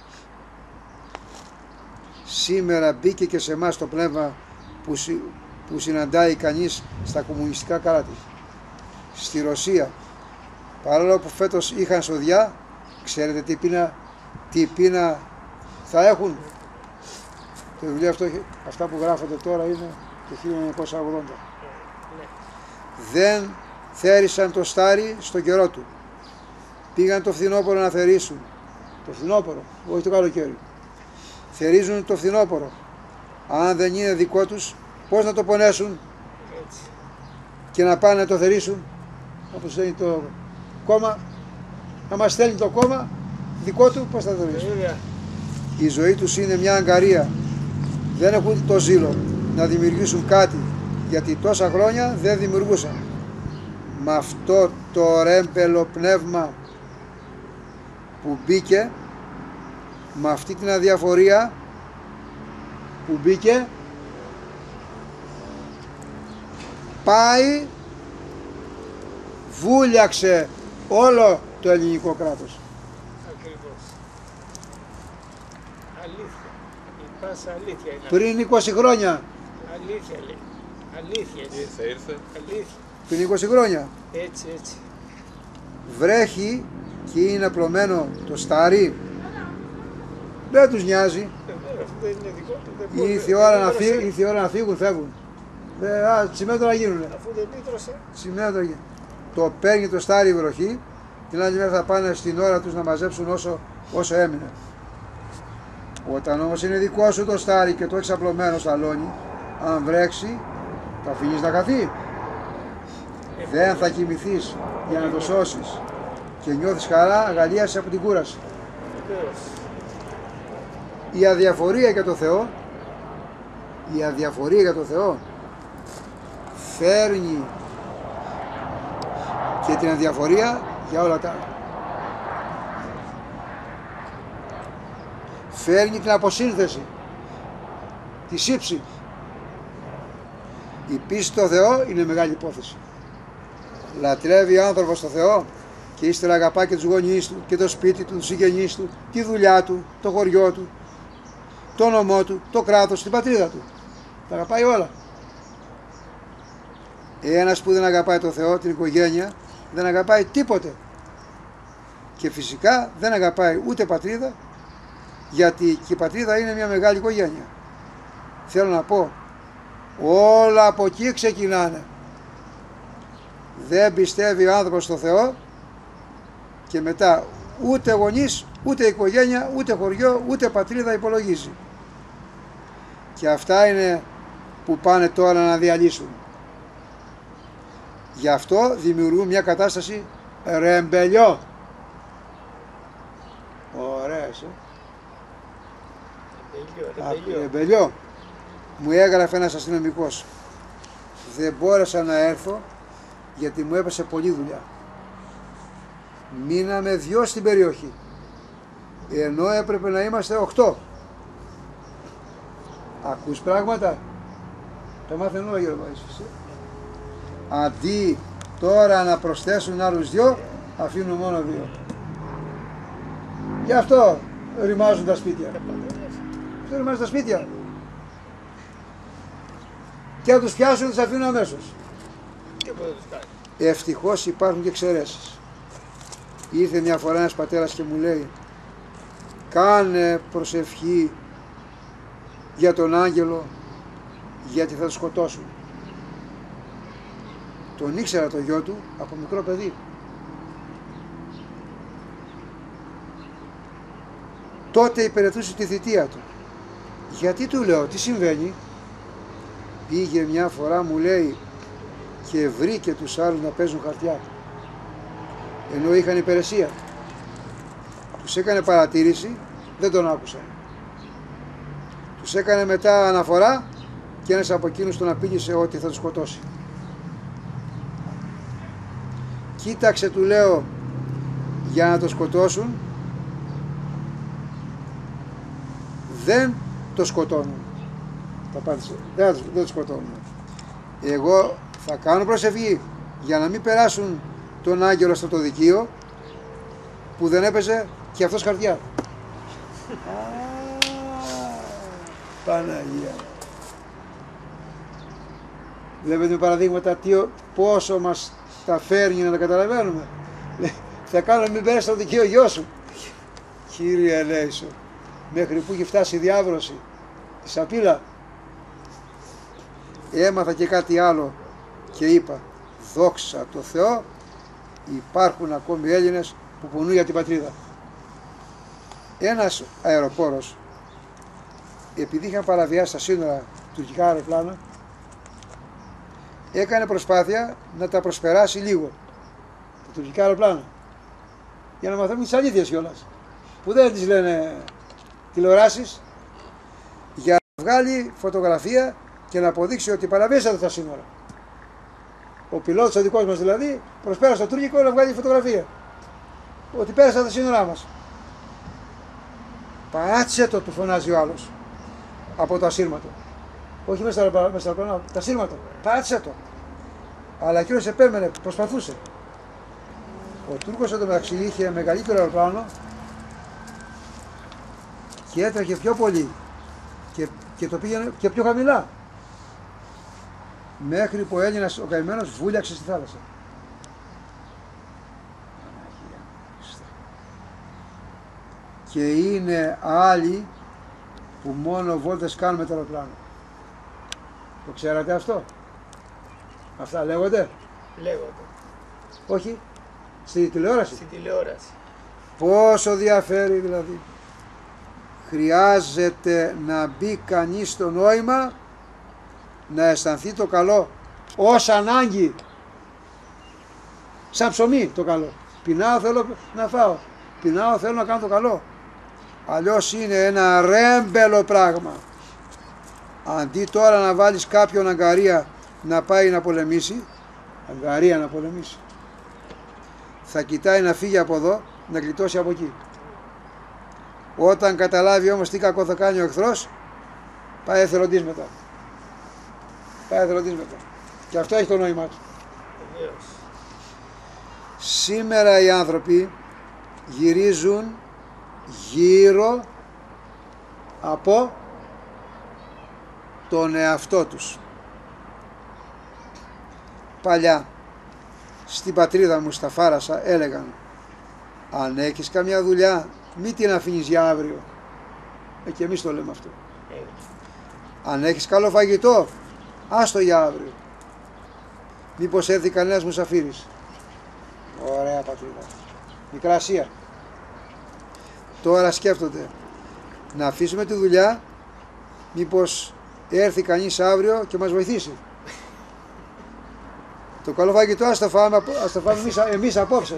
Σήμερα μπήκε και σε εμάς το πνεύμα που συναντάει κανείς στα κομμουνιστικά κράτη. Στη Ρωσία, παρόλο που φέτος είχαν σοδιά, ξέρετε τι πείνα θα έχουν? Το βιβλίο αυτό, αυτά που γράφονται τώρα είναι το 1980. Δεν θέρισαν το στάρι στο καιρό του. Πήγαν το φθινόπωρο να θερίσουν. Το φθινόπωρο, όχι το καλοκαίρι. Θερίζουν το φθινόπωρο. Αν δεν είναι δικό τους, πώς να το πονέσουν και να πάνε να το θερίσουν? Όπως στέλνει το κόμμα, να μας στέλνει το κόμμα δικό του, πώς θα το θερίσουν? Η ζωή τους είναι μια αγκαρία. Δεν έχουν το ζήλο να δημιουργήσουν κάτι, γιατί τόσα χρόνια δεν δημιουργούσαν. Με αυτό το ρέμπελο πνεύμα που μπήκε, με αυτή την αδιαφορία που μπήκε, πάει, βούλιαξε όλο το ελληνικό κράτος. Ακριβώς. Αλήθεια. Η πάσα αλήθεια είναι. Πριν 20 χρόνια. Αλήθεια λέει. Αλήθεια είναι. Ήρθε. Αλήθεια. Πριν 20 χρόνια. Έτσι, έτσι. Βρέχει και είναι απλωμένο το στάρι. Δεν τους νοιάζει. Αυτό δεν είναι δικό του. δεν μπορεί. Ήρθε η ώρα να φύγουν, φεύγουν. Τσιμέντο να γίνουνε. Αφού δεν λύτρωσε. Τσιμέντο να γίνουν. Το παίρνει το στάρι η βροχή, την άλλη μέρα θα πάνε στην ώρα τους να μαζέψουν όσο έμεινε. Όταν όμως είναι δικό σου το στάρι και το έχεις απλωμένο στο αλόνι, αν βρέξει, το αφήνεις να καθεί. Δεν θα κοιμηθείς για να το σώσεις και νιώθεις χαρά, αγαλίαση από την κούραση. Βεβαίως. Η αδιαφορία για το Θεό, η αδιαφορία για το Θεό φέρνει και την αδιαφορία για όλα τα άλλα. Φέρνει την αποσύνθεση, τη σύψη. Η πίστη στο Θεό είναι μεγάλη υπόθεση. Λατρεύει ο άνθρωπος στο Θεό και ύστερα αγαπά και τους γονείς του και το σπίτι του, τους συγγενείς του, τη δουλειά του, το χωριό του, το νομό του, το κράτος, την πατρίδα του. Τα αγαπάει όλα. Ένας που δεν αγαπάει το Θεό, την οικογένεια, δεν αγαπάει τίποτε. Και φυσικά δεν αγαπάει ούτε πατρίδα, γιατί και η πατρίδα είναι μια μεγάλη οικογένεια. Θέλω να πω, όλα από εκεί ξεκινάνε. Δεν πιστεύει ο άνθρωπος στο Θεό και μετά ούτε γονείς, ούτε οικογένεια, ούτε χωριό, ούτε πατρίδα υπολογίζει. Και αυτά είναι που πάνε τώρα να διαλύσουν. Γι' αυτό δημιουργούν μια κατάσταση ρεμπελιό. Ωραίες, ρεμπελιό. Μου έγραφε ένας αστυνομικός. Δεν μπόρεσα να έρθω γιατί μου έπεσε πολλή δουλειά. Μείναμε 2 στην περιοχή, ενώ έπρεπε να είμαστε 8. Ακούς πράγματα? Το μάθαινε ο Γερμανής. Αντί τώρα να προσθέσουν άλλους 2, αφήνουν μόνο 2. Γι' αυτό ρημάζουν τα σπίτια. Αυτό ρημάζουν τα σπίτια. Και αν τους πιάσουν τους αφήνουν αμέσως. Ευτυχώς υπάρχουν και εξαιρέσεις. Ήρθε μια φορά ένας πατέρας και μου λέει, κάνε προσευχή για τον άγγελο, γιατί θα τον σκοτώσουν. Τον ήξερα το γιο του από μικρό παιδί. Τότε υπηρετούσε τη θητεία του. Γιατί του λέω, τι συμβαίνει? Πήγε μια φορά, μου λέει, και βρήκε τους άλλους να παίζουν χαρτιά, ενώ είχαν υπηρεσία. Τους έκανε παρατήρηση, δεν τον άκουσαν. Τους έκανε μετά αναφορά και ένας από εκείνους τον απείλησε ότι θα τον σκοτώσει. Κοίταξε, του λέω, για να τον σκοτώσουν, δεν το σκοτώνουν. Τα απάντησε, δεν το σκοτώνουν. Εγώ θα κάνω προσευχή για να μην περάσουν τον άγγελο στο δικείο που δεν έπαιζε και αυτός χαρτιά. Παναγία. Βλέπετε παραδείγματα πόσο μας τα φέρνει να τα καταλαβαίνουμε. Θα κάνω μην πέρασε το δικαίο γιο σου. Κύριε ελέησο, μέχρι που έχει φτάσει η διάβρωση, η σαπίλα. Έμαθα και κάτι άλλο και είπα, δόξα τω Θεώ, υπάρχουν ακόμη Έλληνες που πονούν για την πατρίδα. Ένας αεροπόρος, επειδή είχαν παραβιάσει τα σύνορα τουρκικά αεροπλάνα, έκανε προσπάθεια να τα προσπεράσει λίγο, τα τουρκικά αεροπλάνα, για να μαθαίνουν τις αλήθειες κιόλας, που δεν τις λένε τηλεοράσεις, για να βγάλει φωτογραφία και να αποδείξει ότι παραβίασαν τα σύνορα. Ο πιλότος ο δικός μας δηλαδή προσπέρασε το τουρκικό να βγάλει φωτογραφία ότι πέρασαν τα σύνορά μας. Παράτησε το, του φωνάζει ο άλλος από το ασύρματο. Όχι μέσα στα αεροπλάνα, τα ασύρματο. Παράτησε το. Αλλά εκείνος επέμενε, προσπαθούσε. Ο Τούρκος εντωμεταξύ είχε μεγαλύτερο αεροπλάνο και έτρεχε πιο πολύ και το πήγαινε και πιο χαμηλά. Μέχρι που ο Έλληνας ο καημένος βούλιαξε στη θάλασσα. Και είναι άλλοι που μόνο βόλτες κάνουν με το αεροπλάνο. Το ξέρατε αυτό? Αυτά λέγονται? Λέγονται. Όχι. Στη τηλεόραση. Στη τηλεόραση. Πόσο διαφέρει δηλαδή. Χρειάζεται να μπει κανείς στο νόημα, να αισθανθεί το καλό ως ανάγκη. Σαν ψωμί το καλό. Πεινάω, θέλω να φάω. Πεινάω, θέλω να κάνω το καλό. Αλλιώς είναι ένα ρέμπελο πράγμα. Αντί τώρα να βάλεις κάποιον αγκαρία να πάει να πολεμήσει, αγκαρία να πολεμήσει, θα κοιτάει να φύγει από εδώ, να γλιτώσει από εκεί. Όταν καταλάβει όμως τι κακό θα κάνει ο εχθρός, πάει εθελοντής μετά. Πάει εθελοντής μετά. Και αυτό έχει το νόημά του. Βεβαίως. Σήμερα οι άνθρωποι γυρίζουν γύρω από τον εαυτό τους. Παλιά στην πατρίδα μου στα Φάρασα έλεγαν, αν έχεις καμιά δουλειά μη την αφήνεις για αύριο. Και εμείς το λέμε αυτό. Αν έχεις καλό φαγητό, άστο για αύριο. Μήπως έρθει κανένας μουσαφίρης. Ωραία πατρίδα. Μικρά Ασία. Τώρα σκέφτονται να αφήσουμε τη δουλειά, μήπως έρθει κανείς αύριο και μας βοηθήσει. Το καλό φαγητό ας το φάμε εμείς απόψε.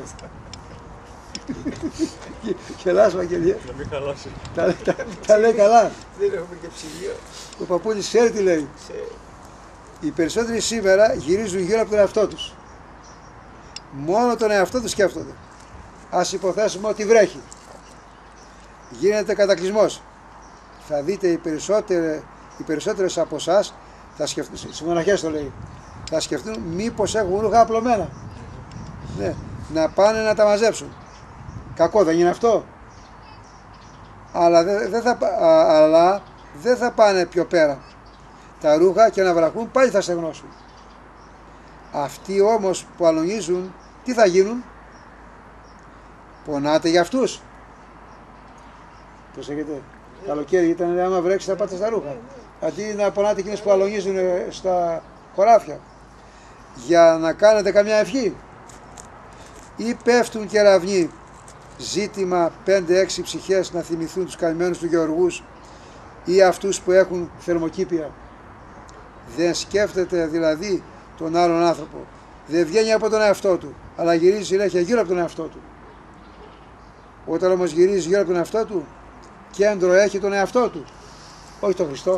Γελάς Βαγγελία. Να μην χαλάσει. Τα λέει καλά. Δεν έχουμε και ψυγείο. Ο παππούλης ξέρει τι λέει. Οι περισσότεροι σήμερα γυρίζουν γύρω από τον εαυτό τους. Μόνο τον εαυτό τους σκέφτονται. Ας υποθέσουμε ότι βρέχει. Γίνεται κατακλυσμός. Θα δείτε οι περισσότερες από εσάς θα σκεφτούν, στις μοναχές το λέει, θα σκεφτούν μήπως έχουν ρούχα απλωμένα. Ναι, να πάνε να τα μαζέψουν. Κακό δεν είναι αυτό? Αλλά δεν θα πάνε πιο πέρα. Τα ρούχα και να βραχούν πάλι θα στεγνώσουν. Αυτοί όμως που αλωνίζουν τι θα γίνουν? Πονάτε για αυτούς. Προσέχετε. Καλοκαίρι ήταν, άμα βρέξει θα πάτε στα ρούχα. Αντί να πονάτε εκείνες που αλωνίζουν στα χωράφια. Για να κάνετε καμιά ευχή. Ή πέφτουν κεραυνοί. Ζήτημα 5-6 ψυχές να θυμηθούν τους καημένους του Γεωργούς ή αυτούς που έχουν θερμοκήπια. Δεν σκέφτεται δηλαδή τον άλλον άνθρωπο. Δεν βγαίνει από τον εαυτό του, αλλά γυρίζει συνέχεια γύρω από τον εαυτό του. Όταν όμως γυρίζει γύρω από τον εαυτό του, κέντρο έχει τον εαυτό του, όχι τον Χριστό.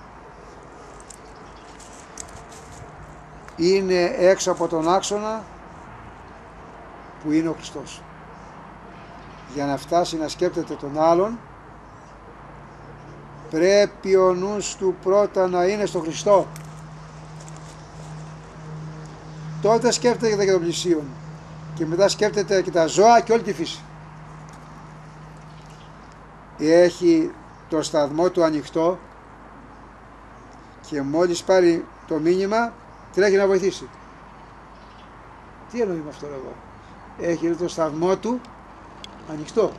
Είναι έξω από τον άξονα που είναι ο Χριστός. Για να φτάσει να σκέπτεται τον άλλον, πρέπει ο νους του πρώτα να είναι στο Χριστό. Τότε σκέφτεται για τον πλησίον και μετά σκέφτεται και τα ζώα και όλη τη φύση. Έχει το σταθμό του ανοιχτό και μόλις πάρει το μήνυμα τρέχει να βοηθήσει. Τι εννοεί με αυτό εδώ? Έχει το σταθμό του ανοιχτό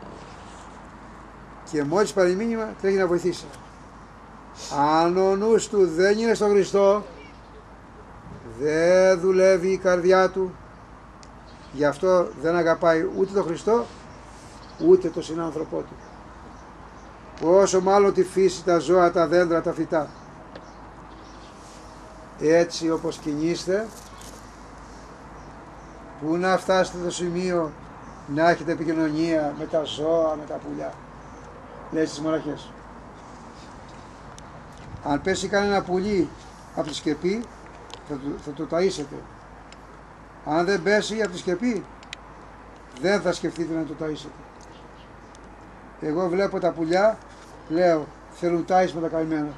και μόλις πάρει μήνυμα τρέχει να βοηθήσει. Αν ο νους του δεν είναι στον Χριστό, δεν δουλεύει η καρδιά του, γι' αυτό δεν αγαπάει ούτε τον Χριστό ούτε τον συνάνθρωπό του. Πόσο μάλλον τη φύση, τα ζώα, τα δέντρα, τα φυτά. Έτσι όπως κινείστε, που να φτάσετε στο σημείο να έχετε επικοινωνία με τα ζώα, με τα πουλιά, λέει στις μοναχές. Αν πέσει κανένα πουλί από τη σκεπή, θα το ταΐσετε. Αν δεν πέσει από τη σκεπή, δεν θα σκεφτείτε να το ταΐσετε. Εγώ βλέπω τα πουλιά, λέω, θέλουν τάισμα τα καημένα.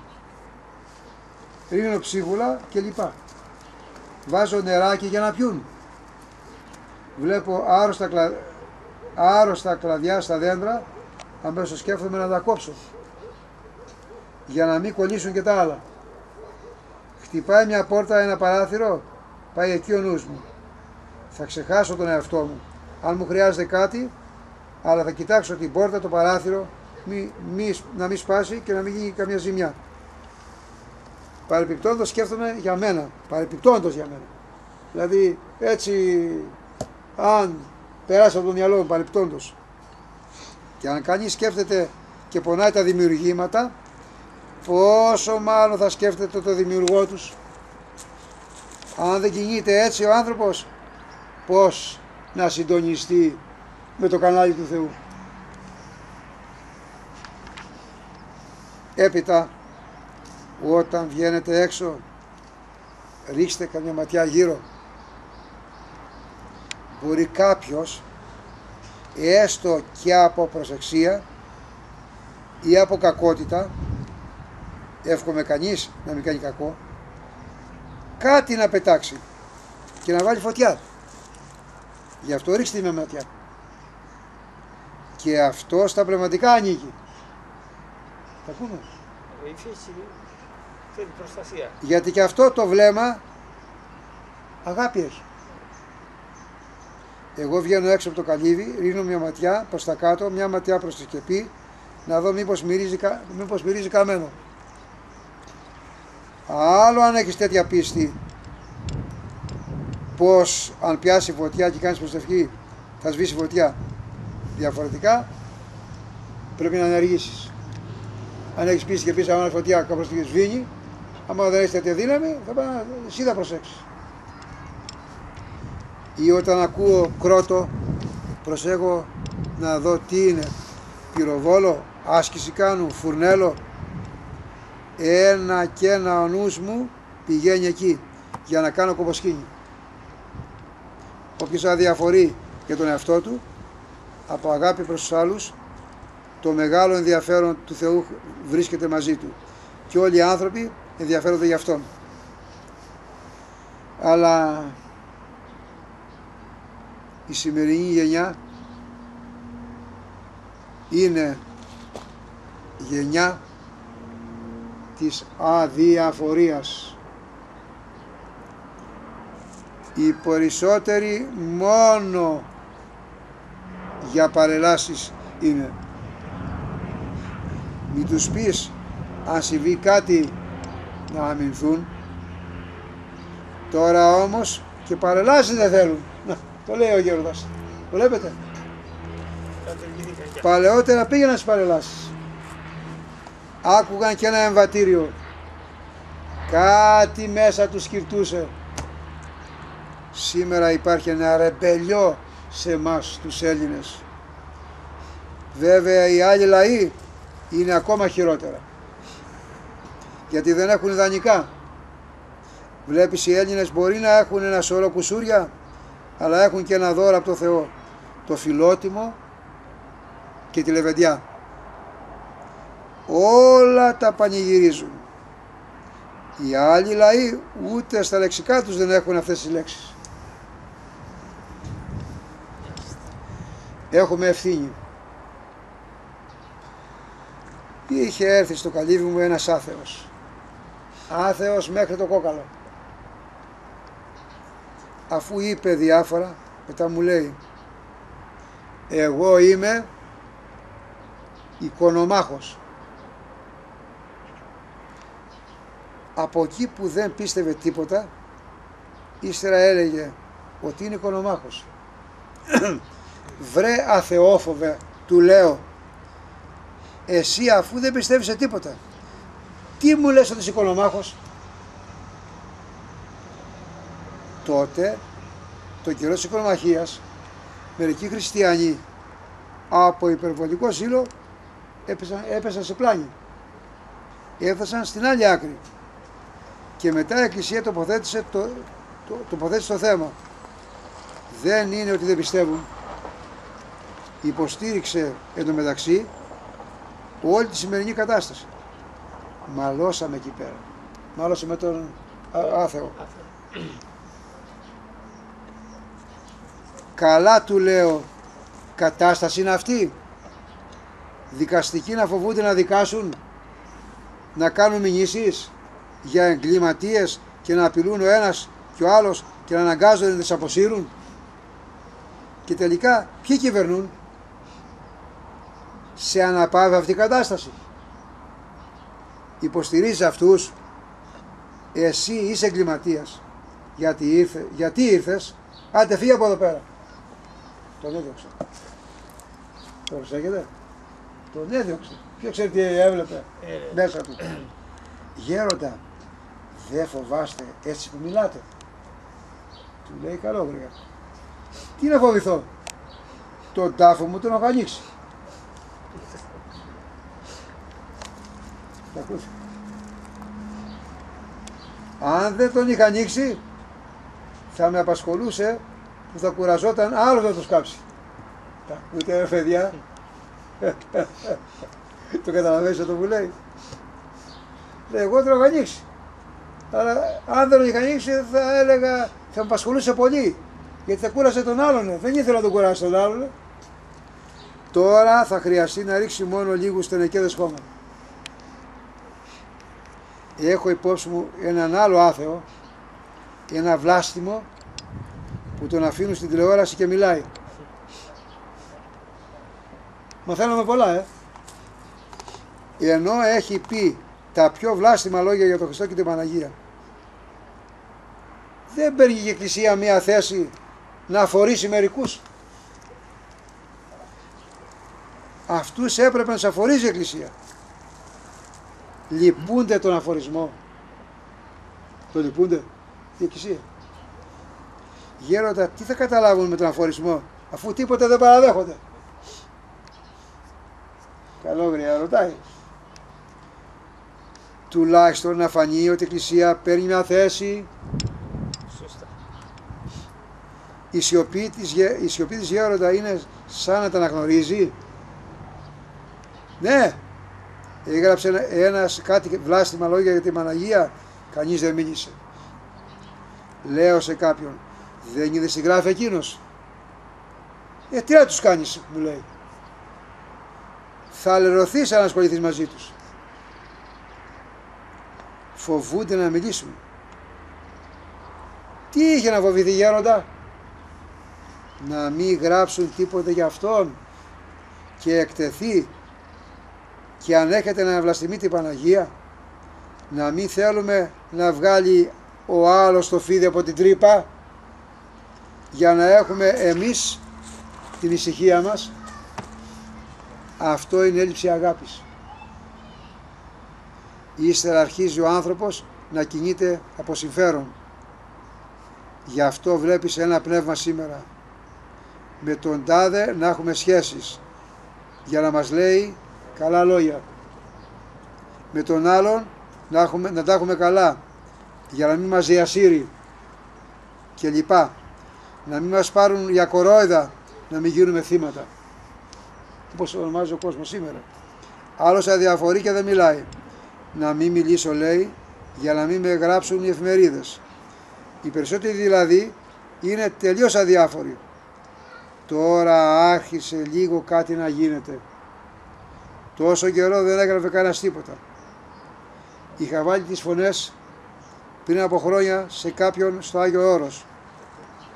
Ρίχνω ψίχουλα και λοιπά. Βάζω νεράκι για να πιούν. Βλέπω άρρωστα κλαδιά στα δέντρα, αμέσως σκέφτομαι να τα κόψω, για να μην κολλήσουν και τα άλλα. Χτυπάει μια πόρτα, ένα παράθυρο, πάει εκεί ο νους μου. Θα ξεχάσω τον εαυτό μου, αν μου χρειάζεται κάτι, αλλά θα κοιτάξω την πόρτα, το παράθυρο, να μην σπάσει και να μην γίνει καμία ζημιά. Παρεπιπτόντως σκέφτομαι για μένα, παρεπιπτόντως για μένα. Δηλαδή έτσι, αν περάσει από το μυαλό μου παρεπιπτόντως. Και αν κανείς σκέφτεται και πονάει τα δημιουργήματα, πόσο μάλλον θα σκέφτεται το δημιουργό τους. Αν δεν κινείται έτσι ο άνθρωπος, πώς να συντονιστεί με το κανάλι του Θεού? Έπειτα, όταν βγαίνετε έξω, ρίξτε καμιά ματιά γύρω. Μπορεί κάποιος, έστω και από προσεξία ή από κακότητα, εύχομαι κανείς να μην κάνει κακό, κάτι να πετάξει και να βάλει φωτιά. Γι' αυτό ρίξτε μια ματιά. Και αυτό στα πνευματικά ανήκει. Θα ακούμε. Η φύση θέλει προστασία. Γιατί και αυτό το βλέμμα αγάπη έχει. Εγώ βγαίνω έξω από το καλύβι, ρίχνω μια ματιά προς τα κάτω, μια ματιά προς τη σκεπή, να δω μήπως μυρίζει καμένο. Άλλο αν έχεις τέτοια πίστη, πως αν πιάσει φωτιά και κάνεις προσευχή θα σβήσει φωτιά. Διαφορετικά πρέπει να ενεργήσεις. Αν έχεις πίστη και πεις αν φωτιά κάπως τη σβήνει, άμα δεν έχεις τέτοια δύναμη, εσύ θα προσέξεις. Ή όταν ακούω κρότο, προσέχω να δω τι είναι. Πυροβόλο, άσκηση κάνουν, φουρνέλο. Ένα και ένα ο νους μου πηγαίνει εκεί για να κάνω κομποσκήνη. Όποιος αδιαφορεί για τον εαυτό του, από αγάπη προς τους άλλους, το μεγάλο ενδιαφέρον του Θεού βρίσκεται μαζί του και όλοι οι άνθρωποι ενδιαφέρονται για Αυτόν. Αλλά η σημερινή γενιά είναι γενιά της αδιαφορίας. Οι περισσότεροι μόνο για παρελάσεις είναι. Μην τους πεις αν συμβεί κάτι να αμυνθούν. Τώρα όμως και παρελάσεις δεν θέλουν. Να, το λέει ο Γέροντας. Το βλέπετε. Παλαιότερα πήγαιναν στις παρελάσεις. Άκουγαν και ένα εμβατήριο. Κάτι μέσα τους σκυρτούσε. Σήμερα υπάρχει ένα ρεμπελιό σε εμάς τους Έλληνες. Βέβαια οι άλλοι λαοί είναι ακόμα χειρότερα. Γιατί δεν έχουν ιδανικά. Βλέπεις οι Έλληνες μπορεί να έχουν ένα σωρό κουσούρια, αλλά έχουν και ένα δώρο από το Θεό. Το φιλότιμο και τη λεβεντιά. Όλα τα πανηγυρίζουν. Οι άλλοι λαοί ούτε στα λεξικά τους δεν έχουν αυτές τις λέξεις. Έχουμε ευθύνη. Είχε έρθει στο καλύβι μου ένας άθεος. Άθεος μέχρι το κόκαλο. αφού είπε διάφορα, μετά μου λέει, εγώ είμαι οικονομάχος. Από εκεί που δεν πίστευε τίποτα, ύστερα έλεγε ότι είναι οικονομάχος. Βρε αθεόφοβε, του λέω, εσύ αφού δεν πιστεύεις σε τίποτα, τι μου λες ότι είσαι οικονομάχος? Τότε, το καιρό της οικονομαχίας, μερικοί χριστιανοί από υπερβολικό ζήλο έπεσαν σε πλάνη. Έφτασαν στην άλλη άκρη. Και μετά η Εκκλησία τοποθέτησε το θέμα. Δεν είναι ότι δεν πιστεύουν. Υποστήριξε εντωμεταξύ όλη τη σημερινή κατάσταση. Μαλώσαμε εκεί πέρα. Μάλωσαμε τον άθεο. Καλά, του λέω, κατάσταση είναι αυτή. Δικαστικοί να φοβούνται να δικάσουν, να κάνουν μηνύσεις για εγκληματίες και να απειλούν ο ένας και ο άλλος και να αναγκάζονται να τις αποσύρουν. Και τελικά ποιοι κυβερνούν? Σε αναπαύει αυτή η κατάσταση. Υποστηρίζει αυτούς. Εσύ είσαι εγκληματίας. Γιατί ήρθες? Άντε φύγε από εδώ πέρα. Τον έδιωξε. Το προσέχετε? Τον έδιωξε. Ποιο ξέρει τι έβλεπε μέσα του? Γέροντα, δεν φοβάστε έτσι που μιλάτε? Του λέει, καλό βρήκα. Τι να φοβηθώ? Τον τάφο μου τον έχω ανοίξει. Αν δεν τον είχα ανοίξει, θα με απασχολούσε που θα κουραζόταν άλλος να το σκάψει. Τα ακούτε, παιδιά? Το καταλαβαίνεις αυτό που λέει? Λέει, εγώ τον έχω ανοίξει. Αλλά αν δεν τον είχα ανοίξει, θα έλεγα, θα με απασχολούσε πολύ. Γιατί θα κούρασε τον άλλον. Δεν ήθελα να τον κουράσει τον άλλον. Τώρα θα χρειαστεί να ρίξει μόνο λίγους στενεκέδες χώμα. Έχω υπόψη μου έναν άλλο άθεο, ένα βλάστημο, που τον αφήνουν στην τηλεόραση και μιλάει. Μαθαίνουμε πολλά, Ενώ έχει πει τα πιο βλάστημα λόγια για τον Χριστό και την Παναγία. Δεν παίρνει η Εκκλησία μία θέση να αφορήσει μερικούς. Αυτούς έπρεπε να τους αφορήσει η Εκκλησία. Λυπούνται τον αφορισμό. Το λυπούνται η Εκκλησία. Γέροντα, τι θα καταλάβουν με τον αφορισμό, αφού τίποτα δεν παραδέχονται? Καλό βρέα, ρωτάει. Τουλάχιστον να φανεί ότι η Εκκλησία παίρνει μια θέση. Σωστά. Η σιωπή της γέροντα είναι σαν να τα αναγνωρίζει. Ναι, έγραψε ένας κάτι βλάστημα λόγια για τη Παναγία, κανείς δεν μίλησε. Λέω σε κάποιον, δεν είδε στη γράφη εκείνος? Τι να τους κάνεις, μου λέει? Θα λερωθείς αν ασχοληθείς μαζί τους. Φοβούνται να μιλήσουν. Τι είχε να φοβηθεί, γέροντα? Να μην γράψουν τίποτε για αυτόν και εκτεθεί, και αν έχετε να βλαστημεί την Παναγία, να μην θέλουμε να βγάλει ο άλλος το φίδι από την τρύπα, για να έχουμε εμείς την ησυχία μας. Αυτό είναι έλλειψη αγάπης. Ύστερα αρχίζει ο άνθρωπος να κινείται από συμφέρον. Γι' αυτό βλέπεις ένα πνεύμα σήμερα, με τον τάδε να έχουμε σχέσεις, για να μας λέει καλά λόγια. Με τον άλλον να τα έχουμε καλά, για να μην μας διασύρει και λοιπά. Να μην μας πάρουν για κορόιδα, να μην γίνουμε θύματα. Όπως ονομάζει ο κόσμος σήμερα. Άλλος αδιαφορεί και δεν μιλάει. Να μην μιλήσω, λέει, για να μην με γράψουν οι εφημερίδες. Οι περισσότεροι δηλαδή είναι τελείως αδιάφοροι. Τώρα άρχισε λίγο κάτι να γίνεται. Τόσο καιρό δεν έγραφε κανένας τίποτα. Είχα βάλει τις φωνές πριν από χρόνια σε κάποιον στο Άγιο Όρος.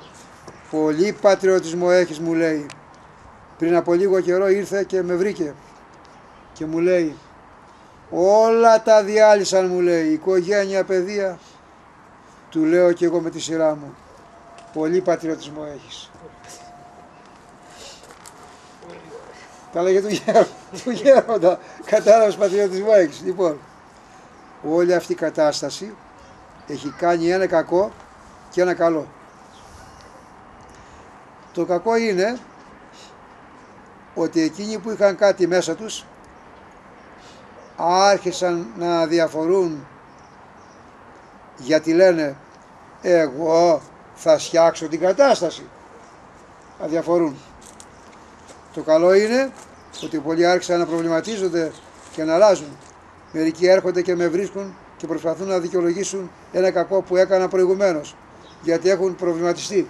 Πολύ πατριωτισμό έχεις, μου λέει. Πριν από λίγο καιρό ήρθε και με βρήκε και μου λέει, όλα τα διάλυσαν, μου λέει, οικογένεια, παιδεία. Του λέω και εγώ με τη σειρά μου, πολύ πατριωτισμό έχεις. Τα λέγε του γέροντα, κατάλαβες, πατριωτισμό έχεις. Λοιπόν, όλη αυτή η κατάσταση έχει κάνει ένα κακό και ένα καλό. Το κακό είναι ότι εκείνοι που είχαν κάτι μέσα τους άρχισαν να διαφορούν, γιατί λένε εγώ θα φτιάξω την κατάσταση. Να διαφορούν. Το καλό είναι ότι πολλοί άρχισαν να προβληματίζονται και να αλλάζουν. Μερικοί έρχονται και με βρίσκουν και προσπαθούν να δικαιολογήσουν ένα κακό που έκανα προηγουμένως, γιατί έχουν προβληματιστεί.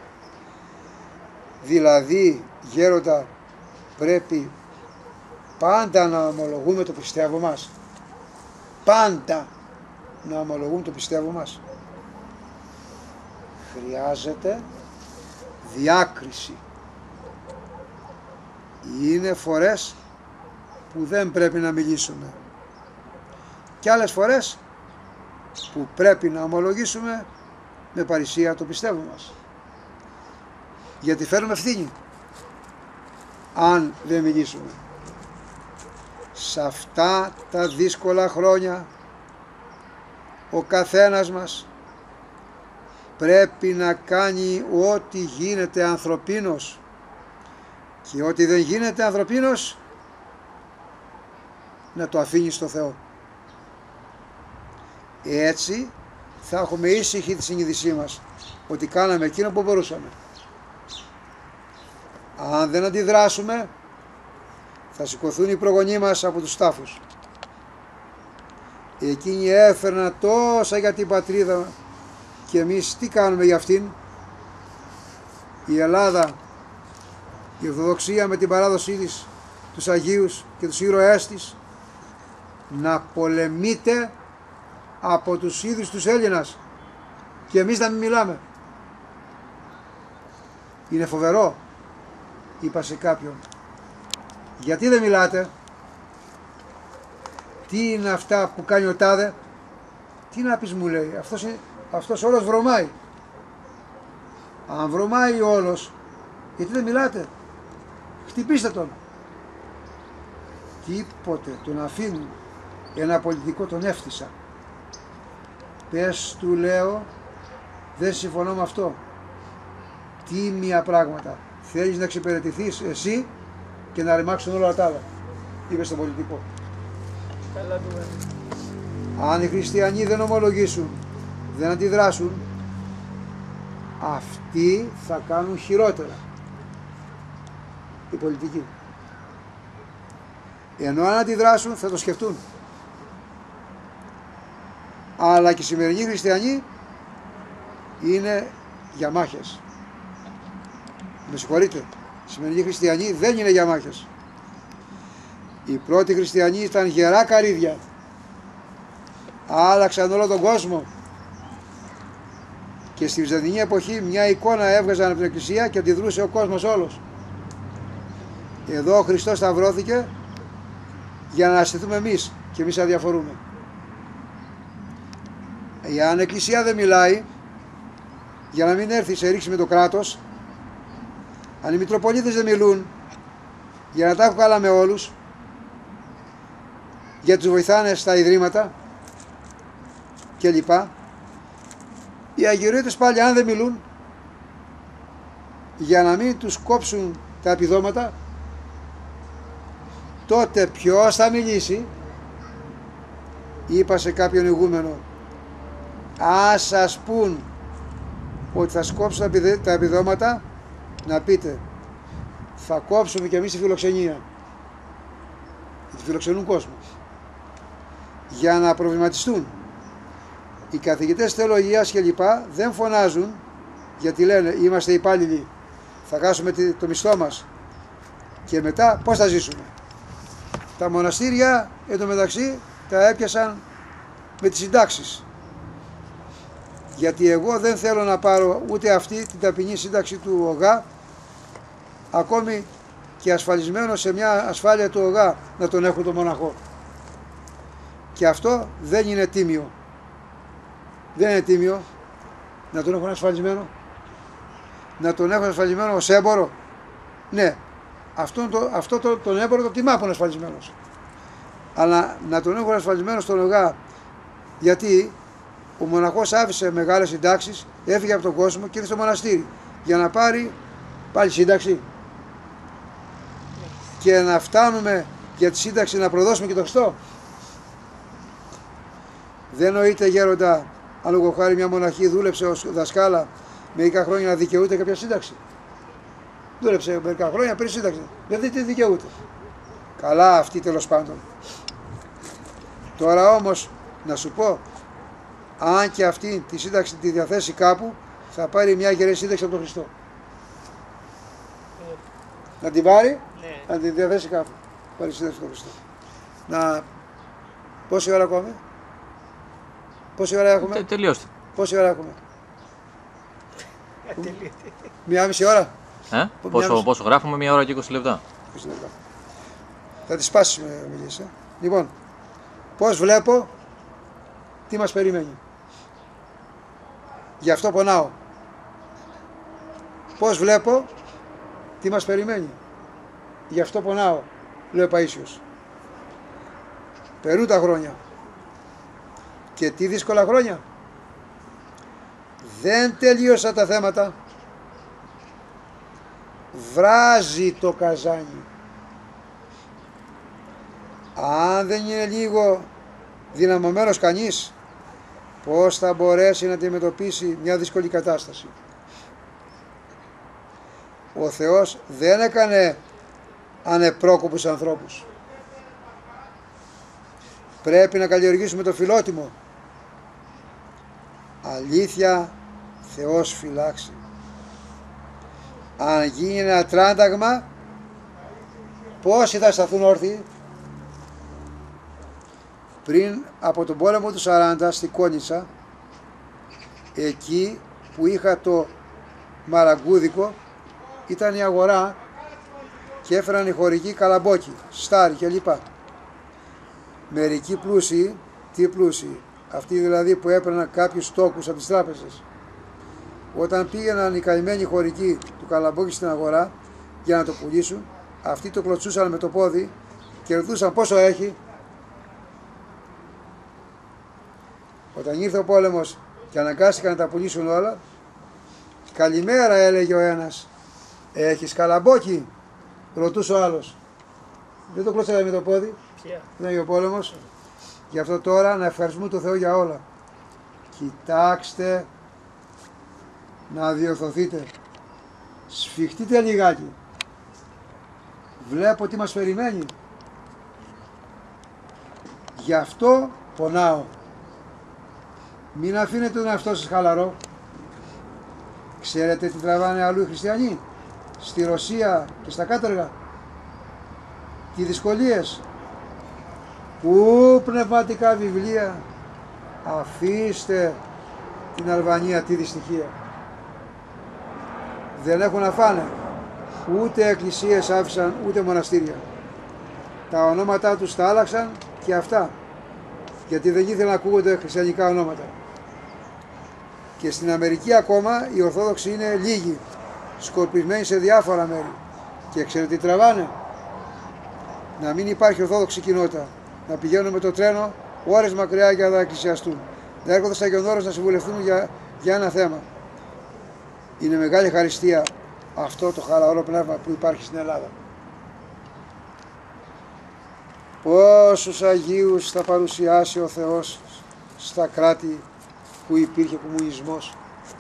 Δηλαδή, γέροντα, πρέπει πάντα να ομολογούμε το πιστεύω μας. Πάντα να ομολογούμε το πιστεύω μας. Χρειάζεται διάκριση. Είναι φορές που δεν πρέπει να μιλήσουμε και άλλες φορές που πρέπει να ομολογήσουμε με παρησία το πιστεύω μας, γιατί φέρουμε ευθύνη αν δεν μιλήσουμε. Σε αυτά τα δύσκολα χρόνια ο καθένας μας πρέπει να κάνει ό,τι γίνεται ανθρωπίνος, και ό,τι δεν γίνεται ανθρωπίνος να το αφήνει στο Θεό. Έτσι θα έχουμε ήσυχη τη συνείδησή μας ότι κάναμε εκείνο που μπορούσαμε. Αν δεν αντιδράσουμε θα σηκωθούν οι προγονείς μας από τους τάφους. Εκείνοι έφερναν τόσα για την πατρίδα και εμείς τι κάνουμε για αυτήν? Η Ελλάδα, η Ορθοδοξία με την παράδοσή της, τους Αγίους και τους ήρωές της, να πολεμείται από τους ίδιους τους Έλληνας και εμείς να μην μιλάμε. Είναι φοβερό. Είπα σε κάποιον, γιατί δεν μιλάτε? Τι είναι αυτά που κάνει ο τάδε? Τι να πεις, μου λέει, αυτός όλος βρωμάει. Αν βρωμάει όλος, γιατί δεν μιλάτε? Χτυπήστε τον. Τίποτε, τον αφήνουν. Ένα πολιτικό τον έφτισα. Πες του, λέω, δεν συμφωνώ με αυτό. Τίμια πράγματα. Θέλεις να εξυπηρετηθείς εσύ και να ρημάξουν όλα τα άλλα. Είπε στον πολιτικό. Αν οι χριστιανοί δεν ομολογήσουν, δεν αντιδράσουν, αυτοί θα κάνουν χειρότερα. Οι πολιτικοί. Ενώ αν αντιδράσουν θα το σκεφτούν. Αλλά και οι σημερινοί χριστιανοί είναι για μάχες. Με συγχωρείτε, οι σημερινοί χριστιανοί δεν είναι για μάχες. Οι πρώτοι χριστιανοί ήταν γερά καρύδια. Άλλαξαν όλο τον κόσμο. Και στη Βυζαντινή εποχή μια εικόνα έβγαζαν από την εκκλησία και αντιδρούσε ο κόσμος όλος. Εδώ ο Χριστός σταυρώθηκε για να αναστηθούμε εμείς και εμείς αδιαφορούμε. Εάν η εκκλησία δεν μιλάει, για να μην έρθει σε ρήξη με το κράτος, αν οι Μητροπολίτες δεν μιλούν για να τα έχουν καλά με όλους, για τους βοηθάνε στα ιδρύματα κλπ, οι αγιορείτες πάλι αν δεν μιλούν για να μην τους κόψουν τα επιδόματα, τότε ποιος θα μιλήσει? Είπα σε κάποιον ηγούμενο, ας σας πούν ότι θα σκόψουν τα επιδόματα, να πείτε θα κόψουμε και εμείς τη φιλοξενία, γιατί φιλοξενούν κόσμο, για να προβληματιστούν. Οι καθηγητές θεολογίας και λοιπά δεν φωνάζουν, γιατί λένε είμαστε υπάλληλοι, θα χάσουμε το μισθό μας και μετά πώς θα ζήσουμε? Τα μοναστήρια εντωμεταξύ τα έπιασαν με τις συντάξεις, Γιατί εγώ δεν θέλω να πάρω ούτε αυτή την ταπεινή σύνταξη του ΟΓΑ, ακόμη και ασφαλισμένο σε μια ασφάλεια του ΟΓΑ να τον έχω το μοναχό. Και αυτό δεν είναι τίμιο. Δεν είναι τίμιο να τον έχω ασφαλισμένο. Να τον έχω ασφαλισμένο ως έμπορο. Ναι, τον έμπορο το τιμά που είναι ασφαλισμένος. Αλλά να τον έχω ασφαλισμένο στον ΟΓΑ, γιατί ο μοναχός άφησε μεγάλες συντάξεις, έφυγε από τον κόσμο και ήρθε στο μοναστήρι για να πάρει πάλι σύνταξη. Και να φτάνουμε για τη σύνταξη να προδώσουμε και το Χριστό. Δεν νοείται, γέροντα, αν λόγω χάρη μια μοναχή δούλεψε ως δασκάλα μερικά χρόνια να δικαιούται κάποια σύνταξη. Δούλεψε μερικά χρόνια, πήρε σύνταξη. Δεν τη δικαιούται. Καλά αυτή τέλος πάντων. Τώρα όμως να σου πω, αν και αυτή τη σύνταξη τη διαθέσει κάπου, θα πάρει μια γερή σύνταξη από τον Χριστό. Να την πάρει, να την διαθέσει κάπου. Πάρει σύνταξη από τον Χριστό. Να... Πόση ώρα ακόμη? Πόση ώρα έχουμε? Τελειώστε. Πόση ώρα έχουμε? Μία μισή ώρα. Πόσο γράφουμε? 1 ώρα και 20 λεπτά. 20 λεπτά. Θα τη σπάσεις με μιλήσεις. Λοιπόν, πώς βλέπω τι μας περιμένει. Γι' αυτό πονάω. Πώς βλέπω τι μας περιμένει. Γι' αυτό πονάω, λέει ο Παΐσιος. Περνούν τα χρόνια. Και τι δύσκολα χρόνια. Δεν τελείωσα τα θέματα. Βράζει το καζάνι. Αν δεν είναι λίγο δυναμωμένος κανείς, πώς θα μπορέσει να αντιμετωπίσει μια δύσκολη κατάσταση. Ο Θεός δεν έκανε ανεπρόκοπους ανθρώπους. Πρέπει να καλλιεργήσουμε το φιλότιμο. Αλήθεια, Θεός φυλάξει. Αν γίνει ένα τράνταγμα, πόσοι θα σταθούν όρθιοι? Πριν από τον πόλεμο του 40 στη Κόνιτσα, εκεί που είχα το μαραγκούδικο, ήταν η αγορά και έφεραν οι χωρικοί καλαμπόκι, στάρι κλπ. Μερικοί πλούσιοι, τι πλούσιοι, αυτοί δηλαδή που έπαιρναν κάποιους τόκους από τις τράπεζες, όταν πήγαιναν οι καημένοι χωρικοί του καλαμπόκι στην αγορά για να το πουλήσουν, αυτοί το κλωτσούσαν με το πόδι και ρωτούσαν πόσο έχει. Όταν ήρθε ο πόλεμος και αναγκάστηκαν να τα πουλήσουν όλα, καλημέρα, έλεγε ο ένας. Έχεις καλαμπόκι? Ρωτούσε ο άλλος. Δεν το κλωτσάει με το πόδι. Λέγει ο πόλεμος. Γι' αυτό τώρα να ευχαριστούμε τον Θεό για όλα. Κοιτάξτε να διορθωθείτε. Σφιχτείτε λιγάκι. Βλέπω τι μας περιμένει. Γι' αυτό πονάω. Μην αφήνετε τον εαυτό σας χαλαρό. Ξέρετε τι τραβάνε αλλού οι χριστιανοί? Στη Ρωσία και στα κάτεργα. Τι δυσκολίες. Πού πνευματικά βιβλία. Αφήστε την Αλβανία, τι δυστυχία. Δεν έχουν να φάνε. Ούτε εκκλησίες άφησαν, ούτε μοναστήρια. Τα ονόματά τους τα άλλαξαν και αυτά. Γιατί δεν ήθελαν να ακούγονται χριστιανικά ονόματα. Και στην Αμερική ακόμα οι Ορθόδοξοι είναι λίγοι, σκορπισμένοι σε διάφορα μέρη. Και ξέρετε τι τραβάνε? Να μην υπάρχει Ορθόδοξη κοινότητα. Να πηγαίνουν με το τρένο ώρες μακριά για να εκκλησιαστούν. Να έρχονται στα Αγιον Όρος να συμβουλευτούν για ένα θέμα. Είναι μεγάλη ευχαριστία αυτό το χαλαρό πνεύμα που υπάρχει στην Ελλάδα. Πόσους Αγίους θα παρουσιάσει ο Θεός στα κράτη που υπήρχε κομμουνισμός.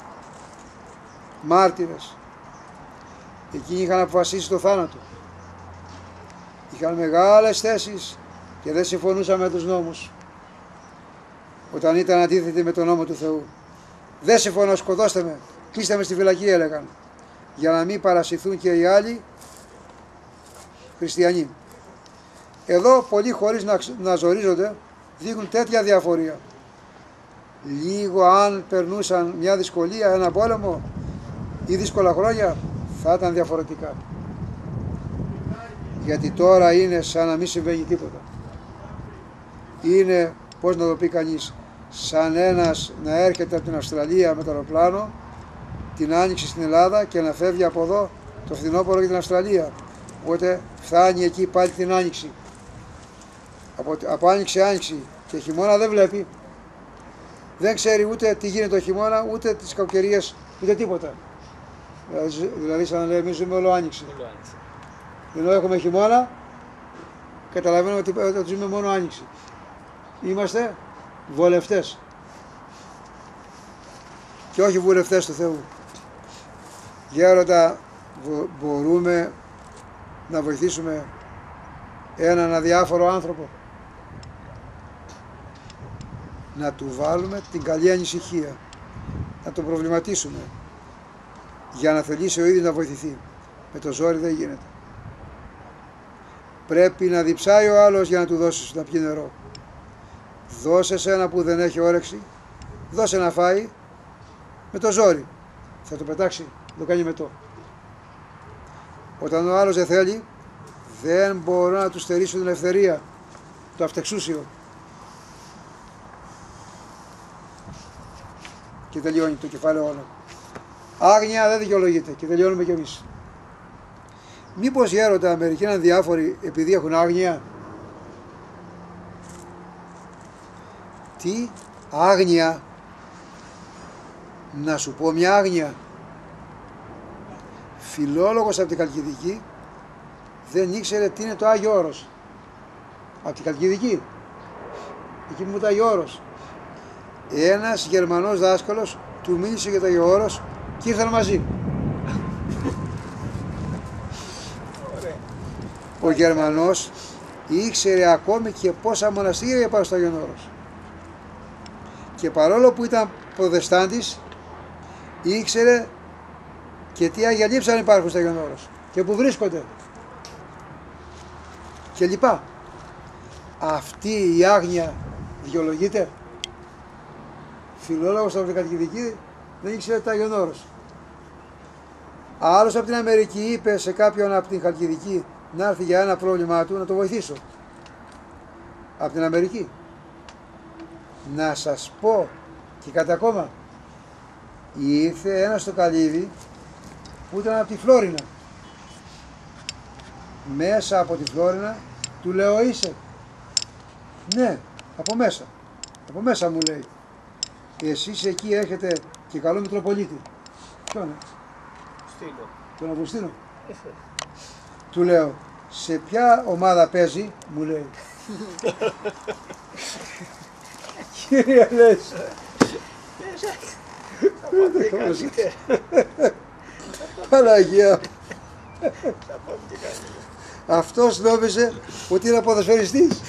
Μάρτυρες. Εκείνοι είχαν αποφασίσει το θάνατο. Είχαν μεγάλες θέσεις και δεν συμφωνούσαν με τους νόμους. Όταν ήταν αντίθετοι με τον νόμο του Θεού. Δεν συμφωνώ, σκοτώστε με. Κλείστε με στη φυλακή, έλεγαν. Για να μην παρασυθούν και οι άλλοι χριστιανοί. Εδώ πολλοί χωρίς να ζορίζονται δείχνουν τέτοια διαφορία. λίγο αν περνούσαν μια δυσκολία, ένα πόλεμο ή δύσκολα χρόνια, θα ήταν διαφορετικά. Γιατί τώρα είναι σαν να μην συμβαίνει τίποτα. Είναι, πώς να το πει κανείς, σαν ένας να έρχεται από την Αυστραλία με το αεροπλάνο την Άνοιξη στην Ελλάδα και να φεύγει από εδώ το φθινόπωρο για την Αυστραλία. Οπότε φτάνει εκεί πάλι την Άνοιξη. Από Άνοιξη και χειμώνα δεν βλέπει. Δεν ξέρει ούτε τι γίνεται το χειμώνα, ούτε τις κακοκαιρίες, ούτε τίποτα. Δηλαδή σαν να λέει εμείς ζούμε όλο Άνοιξη. Ενώ έχουμε χειμώνα, καταλαβαίνουμε ότι ζούμε μόνο Άνοιξη. Είμαστε βολευτές και όχι βουλευτές του Θεού. Γέροντα, μπορούμε να βοηθήσουμε έναν αδιάφορο άνθρωπο, να του βάλουμε την καλή ανησυχία, να τον προβληματίσουμε για να θελήσει ο ίδιος να βοηθηθεί. Με το ζόρι δεν γίνεται. Πρέπει να διψάει ο άλλος για να του δώσεις να πιει νερό. Δώσε σε ένα που δεν έχει όρεξη, δώσε να φάει, με το ζόρι θα το πετάξει, το κάνει μετό. Όταν ο άλλος δεν θέλει, δεν μπορώ να του στερήσω την ελευθερία, το αυτεξούσιο. Και τελειώνει το κεφάλαιο όλο. Άγνοια δεν δικαιολογείται και τελειώνουμε κι εμείς. Μήπως γέροντα μερικοί είναι διάφοροι επειδή έχουν άγνοια? Τι άγνοια? Να σου πω μια άγνοια. Φιλόλογος από την Χαλκιδική δεν ήξερε τι είναι το Άγιο Όρος. Από την Χαλκιδική, εκεί που είναι το Άγιο Όρος. Ένας Γερμανός δάσκαλος του μίλησε για το Άγιο Όρος και ήρθαν μαζί. Ο Γερμανός ήξερε ακόμη και πόσα μοναστήρια υπάρχουν στο Άγιο Όρος. Και παρόλο που ήταν προτεστάντης, ήξερε και τι Άγια Λείψανα υπάρχουν στο Άγιο Όρος και που βρίσκονται και λοιπά. Αυτή η άγνοια δικαιολογείται? Φιλόλογος από την Χαλκιδική δεν ήξερε το Άγιο Όρος. Άλλος από την Αμερική είπε σε κάποιον από την Χαλκιδική να έρθει για ένα πρόβλημά του να το βοηθήσω. Από την Αμερική. Να σας πω και κατά ακόμα, ήρθε ένας στο καλύβι που ήταν από τη Φλόρινα. Μέσα από τη Φλόρινα του λέω είσαι? Ναι, από μέσα. Από μέσα μου λέει. Εσείς εκεί έχετε και καλό Μητροπολίτη. Ποιον? Στείλω. Τον Αυγουστίνο. Του λέω, σε ποια ομάδα παίζει? Μου λέει. Κύριε λες. Παναγία. Αυτός νόμιζε ότι είναι ποδοσφαιριστής.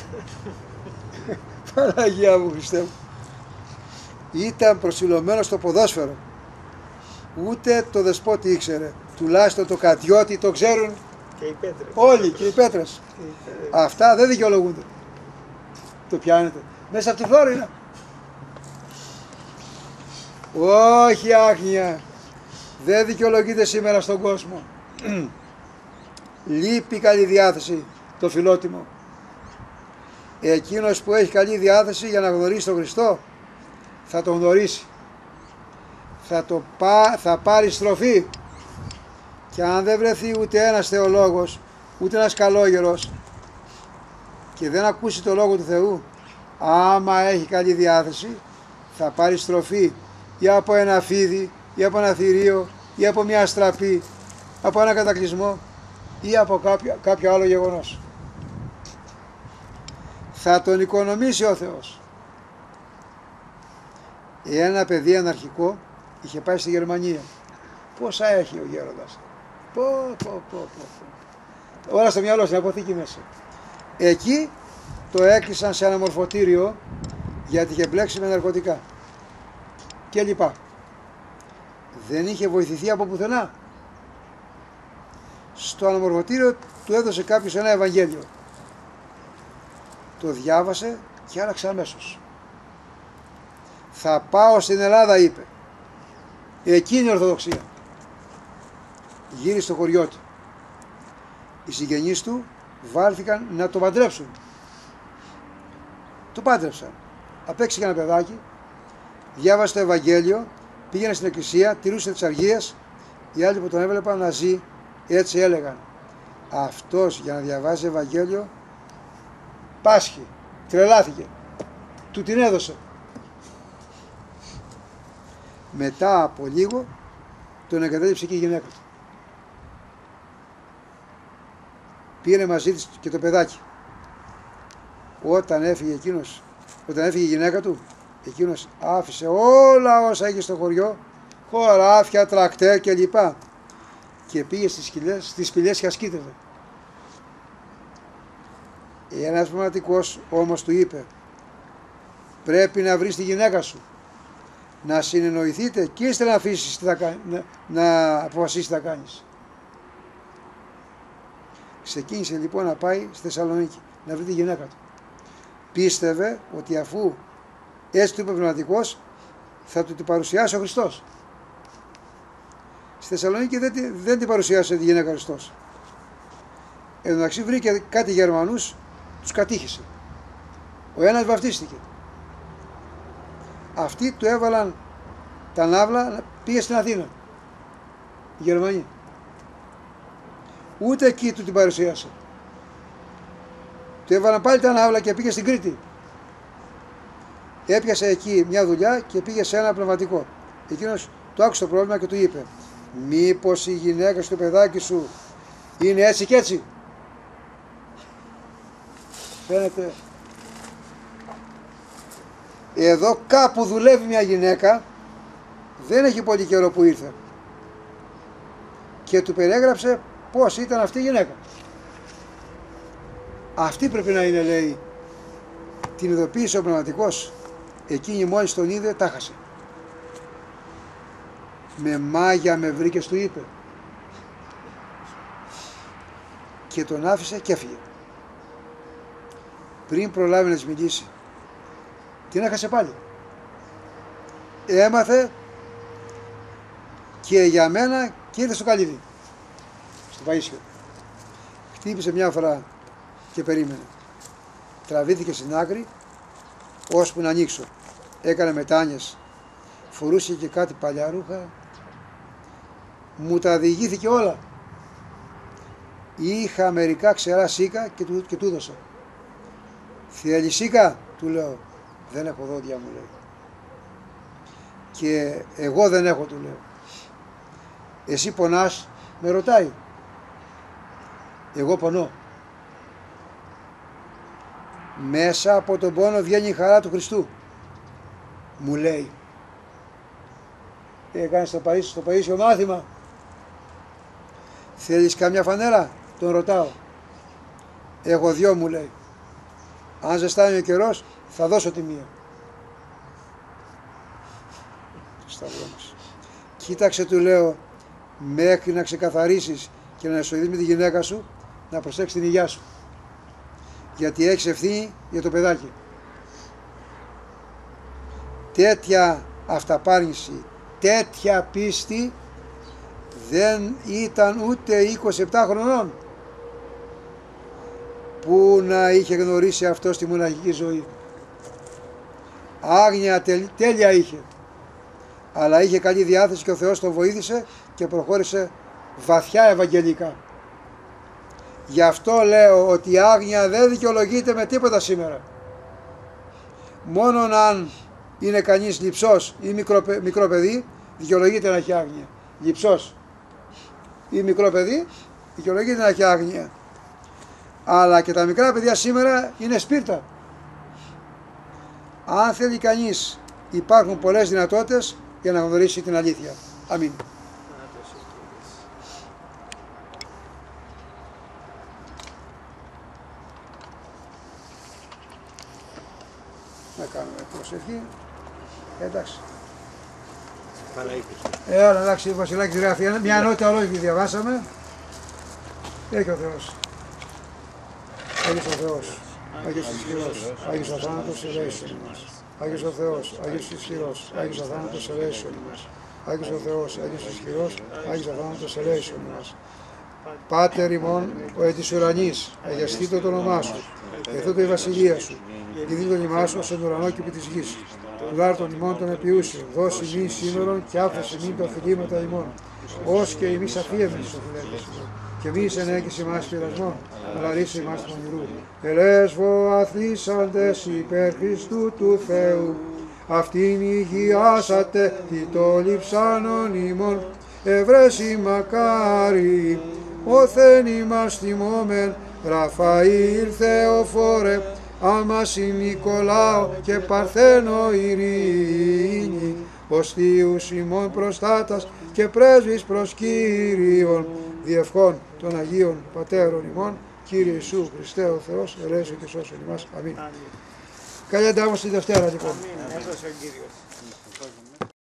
Παναγία μου Χριστέ μου. Ήταν προσιλωμένος στο ποδόσφαιρο. Ούτε το Δεσπότη ήξερε. Τουλάχιστον το Κατιώτη το ξέρουν και οι Πέτρες. Όλοι και οι Πέτρες. Αυτά δεν δικαιολογούνται. Το πιάνετε. Μέσα από τη Φλόρινα. Όχι άγνοια. Δεν δικαιολογείται σήμερα στον κόσμο. Λείπει καλή διάθεση το φιλότιμο. Εκείνος που έχει καλή διάθεση για να γνωρίσει τον Χριστό θα τον γνωρίσει. Θα πάρει στροφή. Και αν δεν βρεθεί ούτε ένας θεολόγος, ούτε ένας καλόγερος και δεν ακούσει το Λόγο του Θεού, άμα έχει καλή διάθεση θα πάρει στροφή ή από ένα φίδι ή από ένα θηρίο ή από μια αστραπή, από ένα κατακλυσμό ή από κάποιο άλλο γεγονός. Θα τον οικονομήσει ο Θεός. Ένα παιδί αναρχικό είχε πάει στη Γερμανία. Πόσα έχει ο γέροντας? Όλα στο μυαλό, στην αποθήκη μέσα. Εκεί το έκλεισαν σε ένα μορφωτήριο γιατί είχε μπλέξει με ναρκωτικά και λοιπά. Δεν είχε βοηθηθεί από πουθενά. Στο αναμορφωτήριο του έδωσε κάποιος ένα Ευαγγέλιο. Το διάβασε και άλλαξε αμέσως. Θα πάω στην Ελλάδα, είπε. Εκείνη η Ορθοδοξία. Γύρισε στο χωριό του. Οι συγγενείς του βάλθηκαν να το παντρέψουν. Το πάντρεψαν. Απέξηκε ένα παιδάκι, διάβασε το Ευαγγέλιο, πήγαινε στην εκκλησία, τηρούσε τις αργίες. Οι άλλοι που τον έβλεπαν να ζει, έτσι έλεγαν. Αυτός για να διαβάζει Ευαγγέλιο πάσχει, τρελάθηκε. Του την έδωσε. Μετά από λίγο τον εγκατέλειψε και η γυναίκα του. Πήρε μαζί της και το παιδάκι. Όταν έφυγε η γυναίκα του, εκείνος άφησε όλα όσα είχε στο χωριό, χωράφια, τρακτέρ κλπ. Και πήγε στις σπηλιές και ασκήτευε. Ένας πνευματικός όμως του είπε, πρέπει να βρεις τη γυναίκα σου, να συνεννοηθείτε και ύστερα να αφήσεις να αποφασίσεις τι θα κάνεις. Ξεκίνησε λοιπόν να πάει στη Θεσσαλονίκη να βρει τη γυναίκα του. Πίστευε ότι αφού έτσι του είπε ο πνευματικός, θα του την παρουσιάσει ο Χριστός. Στη Θεσσαλονίκη δεν την παρουσιάσε τη γυναίκα Χριστός. Εν τω μεταξύ βρήκε κάτι Γερμανούς, τους κατήχησε. Ο ένας βαφτίστηκε. Αυτοί του έβαλαν τα ναύλα, πήγε στην Αθήνα. Οι Γερμανοί. Ούτε εκεί του την παρουσίασε. Του έβαλαν πάλι τα ναύλα και πήγε στην Κρήτη. Έπιασε εκεί μια δουλειά και πήγε σε ένα πνευματικό. Εκείνος του άκουσε το πρόβλημα και του είπε, μήπως η γυναίκα στο παιδάκι σου είναι έτσι και έτσι. Φαίνεται εδώ κάπου δουλεύει μια γυναίκα, δεν έχει πολύ καιρό που ήρθε, και του περιέγραψε πως ήταν αυτή η γυναίκα. Αυτή πρέπει να είναι, λέει. Την ειδοποίησε ο πνευματικός. Εκείνη μόλις τον είδε, τα χάσε. Με μάγια με βρήκες, του είπε. Και τον άφησε και έφυγε. Πριν προλάβει να της μιλήσει, την έχασε πάλι. Έμαθε και για μένα και ήρθε στο καλύδι, στο Παΐσιο. Χτύπησε μια φορά και περίμενε. Τραβήθηκε στην άκρη ώσπου να ανοίξω. Έκανε μετάνοιες. Φορούσε και κάτι παλιά ρούχα. Μου τα διηγήθηκε όλα. Είχα μερικά ξερά σίκα και του έδωσα. Θέλει σίκα, του λέω. Δεν έχω δόντια, μου λέει. Και εγώ δεν έχω, του λέω. Εσύ πονάς, με ρωτάει. Εγώ πονώ. Μέσα από τον πόνο βγαίνει η χαρά του Χριστού, μου λέει. Έκανε στο Παΐσιο μάθημα. Θέλεις καμιά φανέλα, τον ρωτάω. Έχω δυο, μου λέει. Αν ζεστάνει ο καιρός θα δώσω τη μία. Σταυρό μας. Κοίταξε, του λέω, μέχρι να ξεκαθαρίσεις και να εσωδείς με τη γυναίκα σου, να προσέξεις την υγειά σου. Γιατί έχεις ευθύνη για το παιδάκι. Τέτοια αυταπάρνηση, τέτοια πίστη δεν ήταν ούτε 27 χρονών που να είχε γνωρίσει αυτό τη μοναχική ζωή. Άγνοια τέλεια είχε, αλλά είχε καλή διάθεση και ο Θεός τον βοήθησε και προχώρησε βαθιά ευαγγελικά. Γι' αυτό λέω ότι η άγνοια δεν δικαιολογείται με τίποτα σήμερα. Μόνον αν είναι κανείς λειψός ή μικρό παιδί, δικαιολογείται να έχει άγνοια. Λειψός ή μικρό παιδί, δικαιολογείται να έχει άγνοια. Αλλά και τα μικρά παιδιά σήμερα είναι σπίρτα. Αν θέλει κανείς, υπάρχουν πολλές δυνατότητες για να γνωρίσει την αλήθεια. Αμήν. Να κάνουμε προσευχή. Εντάξει. Έλα, εντάξει, Βασιλάκης γράφει μια ενότητα ολόκληρη διαβάσαμε. Έχει ο Θεός. Έχει ο Θεός. Άγιος ισχυρός, Άγιος αθάνατος ελέησον ημάς. Άγιος ο Θεός, Άγιος ισχυρός, Άγιος αθάνατος ελέησον ημάς. Άγιος ο Θεός, Άγιος ισχυρός, Άγιος αθάνατος ελέησον ημάς. Πάτερ ημών, ο εν της ουρανής, αγιαστήτω το όνομά σου, εθούτο η βασιλεία σου, ειδεί τον ημάς σου στον ουρανό και επί της γης. Τουδάρ των ημών των επιούσιων, δώσει μη σύνορων και άφεση μη τα οφειλήματα ημών, ως και ημείς αφίεμεις στο φιλέτες ημών. Και μη ενέγγιση ημάς πειρασμών, αλλά ρίσε ημάς του ονειρού. Ελέσβο αθλήσαντες υπέρ Χριστού του Θεού, αυτήν υγιάσατε τι το λειψάνον ημών, ευρέσει μακάρι, όθεν ημάς τιμώμεν, Ραφαήλ Θεοφόρε, Άμασι Νικολάο και Παρθένο ειρήνη, οστίους ημών προστάτας και πρέσβης προς Κύριον, διευχών των Αγίων Πατέρων ημών, Κύριε Ιησού Χριστέ ο Θεός, ελέησον και σώσον ημάς. Αμήν. Καλή αντάμωση τη Δευτέρα λοιπόν. Αμήν. Έδωσε ο Κύριος.